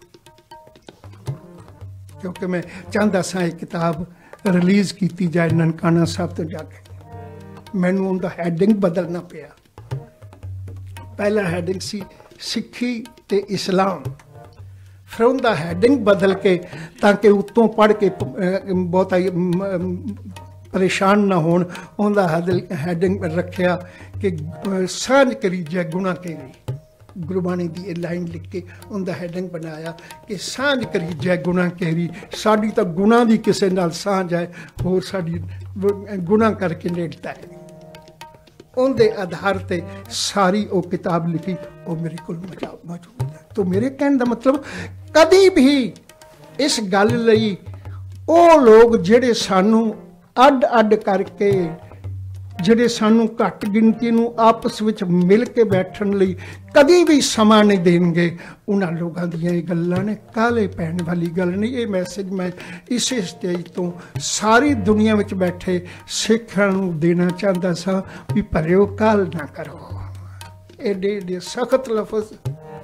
क्योंकि मैं चाहता सा एक किताब रिलीज़ की जाए ननकाना साहब तो जाके। मैनू उनका हैडिंग बदलना पिया। पहला हैडिंग सी सिक्खी ते इस्लाम, फिर उनका हैडिंग बदल के ताकि उत्तों पढ़ के बहुत परेशान ना होन, उनका हैडिंग रखिया कि सांझ करी जै गुणा केरी। गुरबाणी की लाइन लिख के उनका हैडिंग बनाया कि सांझ करी जै गुणा केरी। साड़ी तो गुणा की किसी नाल सांझ है, होर साड़ी गुणा करके नेड़ता है। उनके आधार पर सारी वो किताब लिखी, वो मेरे को मौजूद है। तो मेरे कहने का मतलब कभी भी इस गल लई वो लोग जिहड़े सानू अड अड करके जिहड़े सानू घट गिनती नूं आपस विच मिल के बैठण लई कभी भी समा नहीं देणगे, उन्हां लोगों दीयां ये गल्लां ने काले पैण वाली गल नहीं। ये मैसेज मैं इसे स्टेज तो सारी दुनिया विच बैठे सिखां नूं देना चाहता सा भी भरियो काल ना करो। एडे एडे सख्त लफज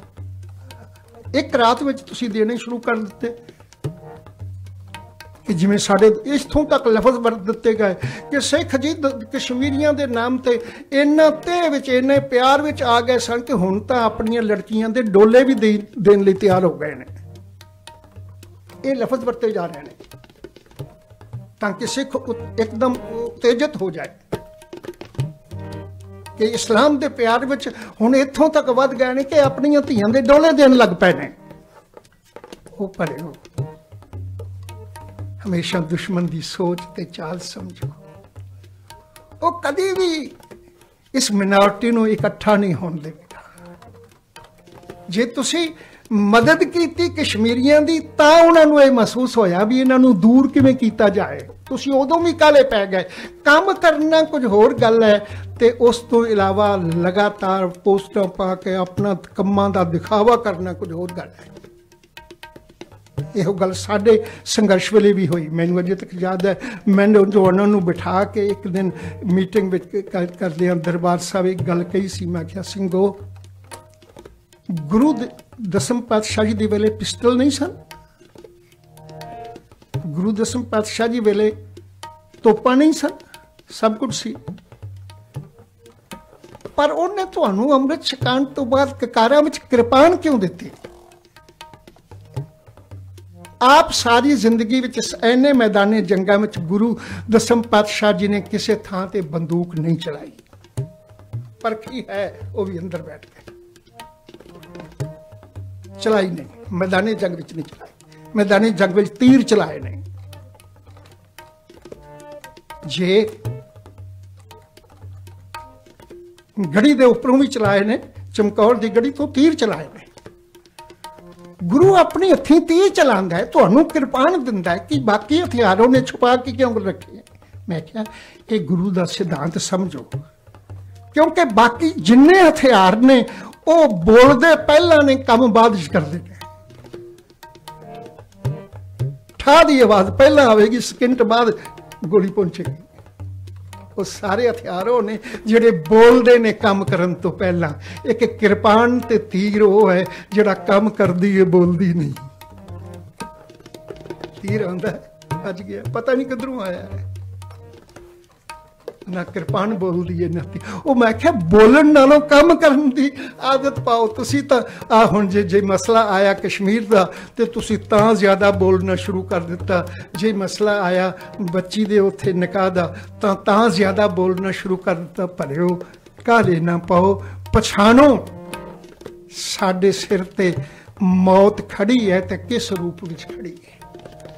एक रात में तुसीं देने शुरू कर दिते कि जिमें साढ़े इथों तक लफज वर दिते गए कि सिख जी कश्मीरियों के नाम से इन्ना ते विच इन्ने प्यार विच आ गए सन कि हुण तां अपनियां लड़कियां दे डोले भी दे देण लई तैयार हो गए ने। ये लफज वरते जा रहे हैं ताकि सिख एकदम उत्तेजित हो जाए कि इस्लाम के प्यार विच हुण इत्थों तक वध गए ने कि अपनियां धीआं दे डोले देण लग पए ने। वो भरे हो हमेशा दुश्मन की सोच ते चाल समझो। वो कभी भी इस मिनॉरिटी नूं इकट्ठा नहीं होण देगा। जे तुसी मदद की कश्मीरियों की तां उन्हां नूं इह महसूस होया भी इन्हां नूं दूर किवें कीता जाए। तुसी उदों भी काले पै गए। काम करना कुछ होर गल है ते उस तो इलावा लगातार पोस्टां पा के अपना कम्मां दा दिखावा करना कुछ होर गल है। यह गल साडे संघर्ष वेले भी हुई। मैनूं अजे तक याद है, मैंने जवानों नूं बिठा के एक दिन मीटिंग विच करदे दरबार साहब एक गल कही सी। मैं आख्या सिंघो, गुरु दसम पातशाह जी दे वेले पिस्टल नहीं सन, गुरु दसम पातशाह जी वेले तोपा नहीं सन, सब कुछ सी, पर उन्हें तुहानूं अमृत छकाण तो बाद ककारां विच कृपान क्यों दिती? आप सारी जिंदगी विच इन्ने मैदाने जंगां विच गुरु दसम पातशाह जी ने किसी थां ते बंदूक नहीं चलाई, पर की है वो भी अंदर बैठ गए, चलाई नहीं। मैदाने जंग विच नहीं चलाई, मैदाने जंग विच तीर चलाए नहीं। जे गढ़ी दे उपरों भी चलाए ने, चमकौर की गढ़ी तो तीर चलाए ने। गुरु अपनी हथी तीर चलांदा है, तुहानूं किरपान दिंदा है कि बाकी हथियारों ने छुपा के क्यों रखे? मैं क्या ये गुरु का सिद्धांत समझो, क्योंकि बाकी जिन्ने हथियार ने वो बोलते पहला ने काम बाद करते हैं। ठा दी आवाज पहला आवेगी, सेकंड बाद गोली पहुंचेगी। वो सारे हथियारों ने जिहड़े बोलते ने काम करन तो पहला। एक किरपान ते तीर वो है जिहड़ा काम करदी है, बोलदी नहीं। तीर आंदा है अज गया, पता नहीं किधरों आया है, ना किरपान बोलदी है ना तीर। वो मैं क्या बोलन नालों काम करन दी आदत पाओ। तुसी तां आ हुण जे जे मसला आया कश्मीर दा ते तुसी तां ज्यादा बोलना शुरू कर दिता। जे मसला आया बच्ची दे उत्थे निकाह दा तां तां ज्यादा बोलना शुरू कर दिता। भरियो काले ना पाओ, पछाणो साडे सिर ते मौत खड़ी है ते किस रूप विच खड़ी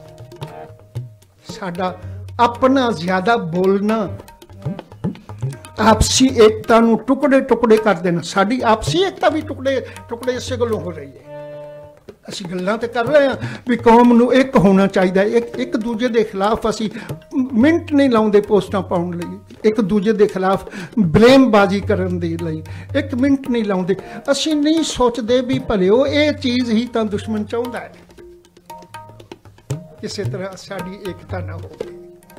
है। साडा अपना ज्यादा बोलना आपसी एकता नूं टुकड़े टुकड़े कर देना। साडी आपसी एकता भी टुकड़े टुकड़े इसे गलों हो रही है। ਅਸੀਂ ਗੱਲਾਂ ਤੇ ਕਰ ਰਹੇ ਹਾਂ ਵੀ ਕੌਮ ਨੂੰ ਇੱਕ ਹੋਣਾ ਚਾਹੀਦਾ, ਇੱਕ ਇੱਕ ਦੂਜੇ ਦੇ ਖਿਲਾਫ ਅਸੀਂ ਮਿੰਟ ਨਹੀਂ ਲਾਉਂਦੇ ਪੋਸਟਾਂ ਪਾਉਣ ਲਈ, ਇੱਕ ਦੂਜੇ ਦੇ ਖਿਲਾਫ ਬਲੇਮਬਾਜ਼ੀ ਕਰਨ ਦੇ ਲਈ ਇੱਕ ਮਿੰਟ ਨਹੀਂ ਲਾਉਂਦੇ। ਅਸੀਂ ਨਹੀਂ ਸੋਚਦੇ ਵੀ ਭਲਿਓ ਇਹ ਚੀਜ਼ ਹੀ ਤਾਂ ਦੁਸ਼ਮਣ ਚਾਹੁੰਦਾ ਹੈ। ਕਿਸੇ ਤਰ੍ਹਾਂ ਸਾਡੀ ਏਕਤਾ ਨਾ ਹੋਵੇ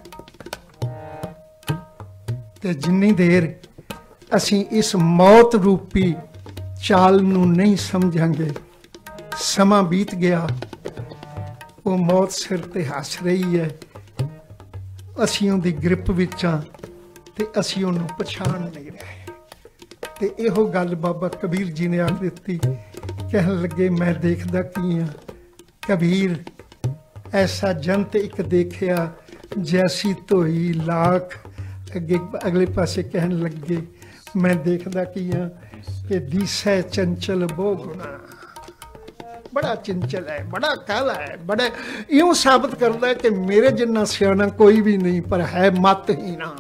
ਤੇ ਜਿੰਨੀ ਦੇਰ ਅਸੀਂ ਇਸ ਮੌਤ ਰੂਪੀ ਚਾਲ ਨੂੰ ਨਹੀਂ ਸਮਝਾਂਗੇ, ਸਮਾਂ ਬੀਤ ਗਿਆ, ਉਹ ਮੌਤ ਸਿਰ ਤੇ ਹੱਸ ਰਹੀ ਹੈ, ਅਸੀਂ ਉਹਦੀ ਗ੍ਰਿਪ ਵਿੱਚ ਹਾਂ ਤੇ ਅਸੀਂ ਉਹਨੂੰ ਪਛਾਣ ਨਹੀਂ ਰਹੇ। ਤੇ ਇਹੋ ਗੱਲ ਬਾਬਾ ਕਬੀਰ ਜੀ ਨੇ ਆਖ ਦਿੱਤੀ। ਕਹਿਣ ਲੱਗੇ ਮੈਂ ਦੇਖਦਾ ਕੀ ਹਾਂ ਕਬੀਰ, ਐਸਾ ਜੰਤ ਇੱਕ ਦੇਖਿਆ ਜੈਸੀ ਧੋਈ ਲਾਖ। ਅੱਗੇ ਅਗਲੇ ਪਾਸੇ ਕਹਿਣ ਲੱਗੇ ਮੈਂ ਦੇਖਦਾ ਕੀ ਹਾਂ ਕਿ ਦੀਸੈ ਚੰਚਲ ਬਹੁ ਗੁਣਾ। बड़ा चंचल है, बड़ा काला है, बड़ा यूं साबित करता है कि मेरे जिन्ना सियाना कोई भी नहीं, पर है मत ही ना।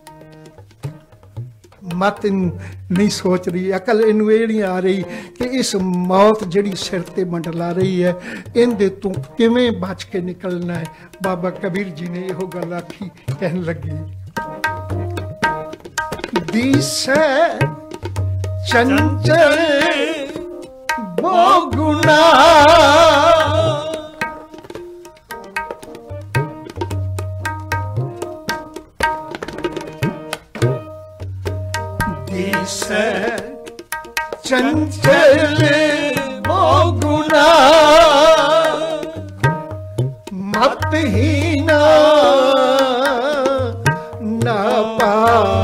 मत नहीं सोच रही, अकल इनू ये नहीं आ रही कि इस मौत जिहड़ी सिर ते मंडला रही है इहदे तों किवें बच के निकलना है। बाबा कबीर जी ने इहो गल आखी। कहन लगे दिसै चंचल बहु गुना दिसै चंचल बहु गुना मतहीना ना पा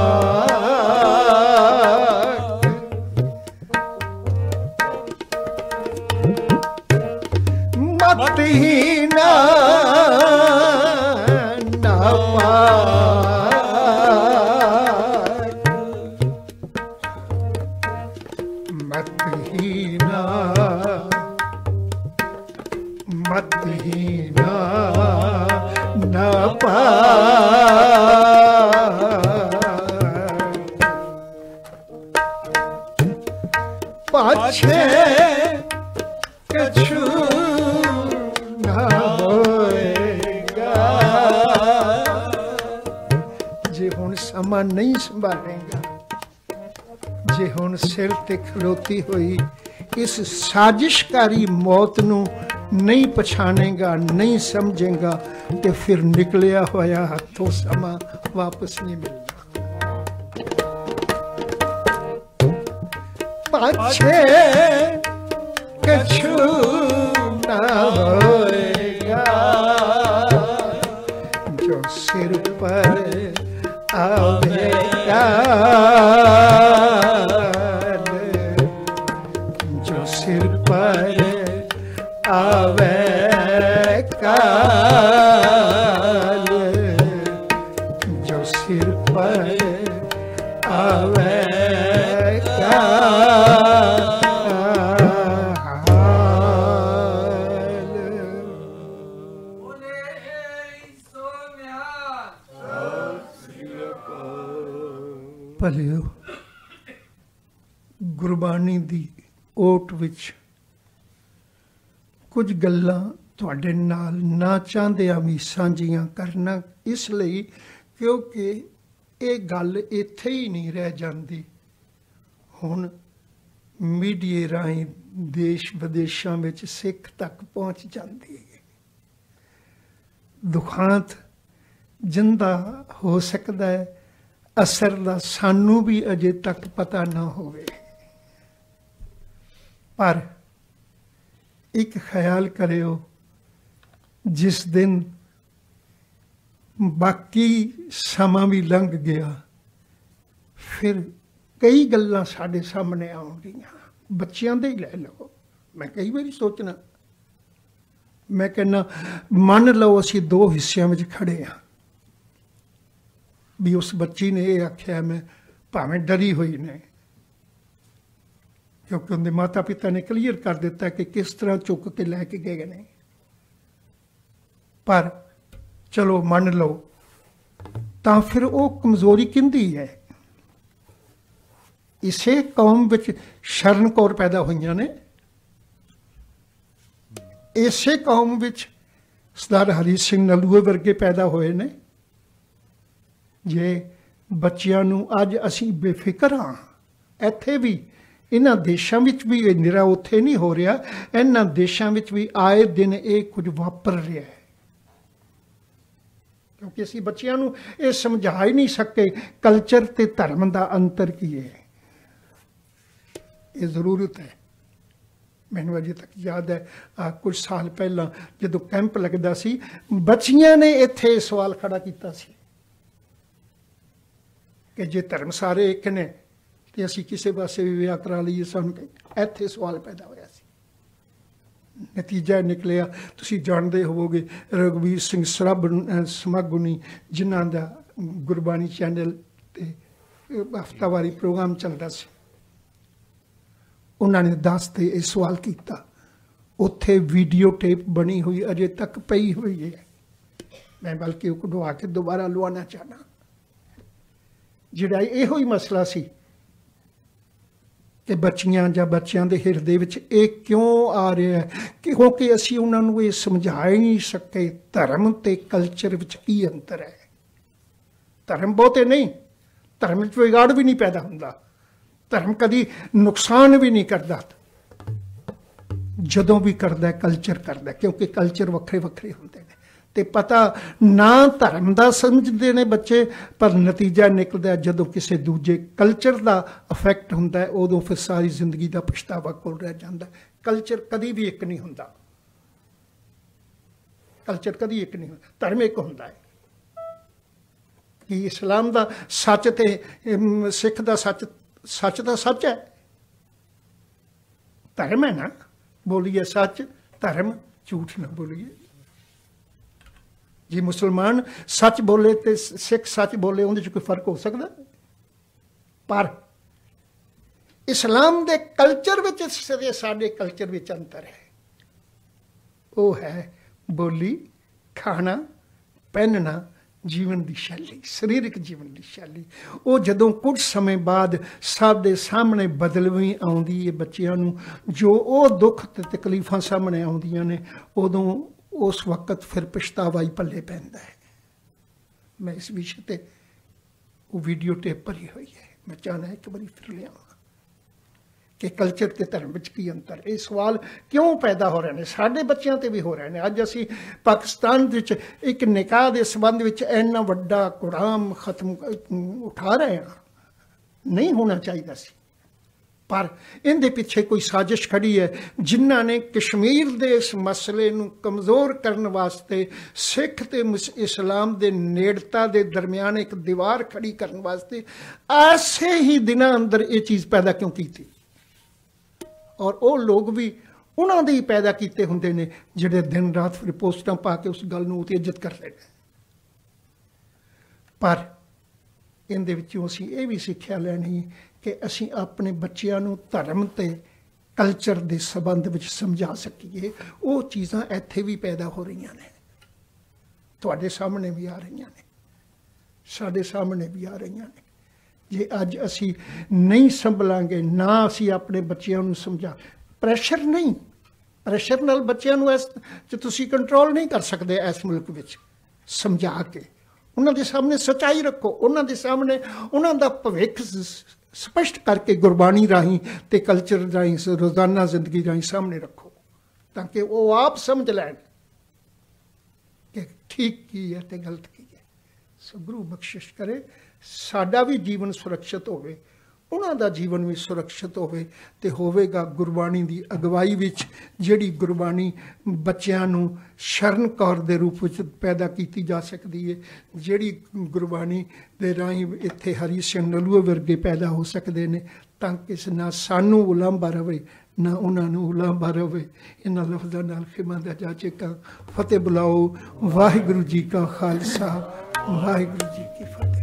मतहीना ना पा मतहीना मतहीना ना पा पाछे कछु समा नहीं संभालेगा, जे हुण सिर ते खलोती हुई इस साजिशकारी मौत नूं नहीं पछाणेगा, नहीं समझेगा, तो फिर निकलिया होया हाथों समा वापस नहीं मिलना। पाछे कछु ना होएगा, जो सिर पर आवेगा, जो सिर पर आवेगा, जो सिर पर आवेगा। ਭਲਿਓ ਗੁਰਬਾਣੀ ਦੀ ਓਟ ਵਿੱਚ ਕੁਝ ਗੱਲਾਂ ਤੁਹਾਡੇ ਨਾਲ ਨਾ ਚਾਹੁੰਦਿਆਂ ਵੀ ਸਾਂਝੀਆਂ ਕਰਨਾ, ਇਸ ਲਈ ਕਿਉਂਕਿ ਇਹ ਗੱਲ ਇੱਥੇ ਹੀ ਨਹੀਂ ਰਹਿ ਜਾਂਦੀ, ਹੁਣ ਮੀਡੀਆ ਰਾਹੀਂ ਦੇਸ਼ ਵਿਦੇਸ਼ਾਂ ਵਿੱਚ ਸਿੱਖ ਤੱਕ ਪਹੁੰਚ ਜਾਂਦੀ ਹੈ। ਦੁਖਾਂਤ ਜਿੰਦਾ ਹੋ ਸਕਦਾ ਹੈ, असर का सानू भी अजे तक पता ना होवे। पर एक ख्याल करियो, जिस दिन बाकी समा भी लंघ गया, फिर कई गल्लां साडे सामने आउणगीआं। बच्चियां दे ही लै लो, मैं कई बारी सोचना, मैं कहना मन लो असीं दो हिस्सियां विच खड़े हाँ भी उस बच्ची ने यह आख्या मैं भावें डरी हुई ने, क्योंकि उनके माता पिता ने क्लीयर कर दिता कि किस तरह चुक के लैके गए ने। पर चलो मान लो, तो फिर वो कमजोरी किंदी है? इसे कौम विच शरण कौर पैदा हुई ने, इसे कौम विच सरदार हरी सिंह नलूए वर्गे पैदा होए ने। जे बच्चियां नूं अज असीं बेफिक्र हाँ, इत्थे भी इन्हां देशां विच भी निरा उत्थे नहीं हो रहा, इन्हां देशां विच भी आए दिन ये कुछ वापर रहा है, क्योंकि असीं बच्चियां नूं ये समझा ही नहीं सके कल्चर ते धर्म दा अंतर की है। ये जरूरत है। मैनूं अजे तक याद है आ कुछ साल पहला जदों कैंप लगदा सी, बच्चियां ने इत्थे सवाल खड़ा कीता सी कि जे धर्म सारे एक ने ते असीं किसे पासे भी विआह करा लईए, सानूं इत्थे सवाल पैदा होया सी। नतीजा निकलिया तुसीं जानदे होवोगे, रघुवीर सिंह सराभ समागुनी जिन्हां दा गुरबाणी चैनल ते हफ्तावारी प्रोग्राम चलदा सी, उन्होंने दस ते यह सवाल किया। उत्थे वीडियो टेप बनी हुई अजे तक पई हुई है, मैं बल्कि कढवा के दोबारा लवाना चाहना। जिहड़ा इहो ही मसला सी कि बच्चियां जां बच्चों के हिरदे विच ये क्यों आ रहा है, क्योंकि असी उन्होंने ये समझा ही नहीं सके धर्म ते कल्चर विच की अंतर है। धर्म बहुते नहीं, धर्म विच विगाड़ भी नहीं पैदा हुंदा, धर्म कभी नुकसान भी नहीं करता, जदों भी करता कल्चर करता, क्योंकि कल्चर वक्रे वक्रे होंदे ने ते पता ना धर्म दा समझते ने बच्चे, पर नतीजा निकलता जदों किसी दूजे कल्चर का इफेक्ट होंदा है, उदों फिर सारी जिंदगी का पछतावा कोल रह जाता। कल्चर कभी भी एक नहीं होंदा, कल्चर कभी एक नहीं होंदा, धर्म एक होंदा है। कि इस्लाम का सच ते सिख का सच, सच तो सच है, धर्म है ना, बोलिए सच, धर्म झूठ ना बोलिए। जी मुसलमान सच बोले तो सिख सच बोले, उन्हें कोई फर्क हो सकता, पर इस्लाम के कल्चर विच साडे कल्चर विच अंतर है। वो है बोली, खाना, पहनना, जीवन की शैली, शरीरक जीवन की शैली। वो जदों कुछ समय बाद साडे सामने बदलवी आउंदी है बच्चियां नूं, जो वो दुख ते तकलीफां सामने आउंदियां ने, उदों उस वक्त फिर पछतावा ही पल्ले पैंदा है। मैं इस विषय ते वो वीडियो टेप भरी हुई है, मैं चाहना है एक बारी फिर लियावां कि कल्चर के धर्म विच की अंतर। ये सवाल क्यों पैदा हो रहे हैं, साडे बच्चों ते भी हो रहे हैं। अज असी पाकिस्तान विच एक निकाह के संबंध विच इन्ना वड्डा कुराम खत्म उठा रहे हैं, नहीं होना चाहिए सी, पर इनके पिछे कोई साजिश खड़ी है जिन्हां ने कश्मीर के इस मसले नूं कमज़ोर करने वास्ते सिख ते इस्लाम के नेड़ता के दरम्यान एक दीवार खड़ी करने वास्ते ऐसे ही दिनों अंदर ये चीज़ पैदा क्यों की थी। और वो लोग भी उन्होंने ही पैदा किए होंगे ने जिहड़े दिन रात फिर पोस्टां पा के उस गल नूं इज्जत करते हैं। पर इहदे विचों असीं ये भी सिक्ख्या लैनी कि असीं अपने बच्चों नूं धर्म ते कल्चर के संबंध विच समझा सकीए। वो चीज़ां इत्थे भी पैदा हो रही ने, तुहाडे सामने भी आ रही ने, साडे सामने भी आ रही ने। जे अज असी नहीं संभलांगे, ना असी अपने बच्चों नूं समझा, प्रैशर नहीं, प्रैशर नाल बच्चों नूं इस तुसीं कंट्रोल नहीं कर सकते। इस मुल्क विच समझा के उन्हां दे सामने सच्चाई रखो, उन्हां दे सामने उन्हां दा भविख स्पष्ट करके गुरबाणी राही ते कल्चर राही रोज़ाना जिंदगी राही सामने रखो, ताकि वो आप समझ लैन कि ठीक की है ते गलत की है। सो गुरु बख्शिश करे साडा भी जीवन सुरक्षित होवे, उन्हां दा जीवन भी सुरक्षित होवे ते होवेगा गुरबाणी दी अगवाई विच, जिहड़ी गुरबाणी बच्चियां नूं शरण कौर दे रूप विच पैदा कीती जा सकदी है, जिहड़ी गुरबाणी दे राही इत्थे हरी सिंह नलूए वर्गे पैदा हो सकदे ने, तां कि ना सानू उलांभा रवे ना उन्हां नूं उलांभा रवे। इन्हां लफ्ज़ां नाल खिमा दा जाचेका फतेह बुलाओ। वाहिगुरू जी का खालसा, वाहिगुरू जी की फतेह।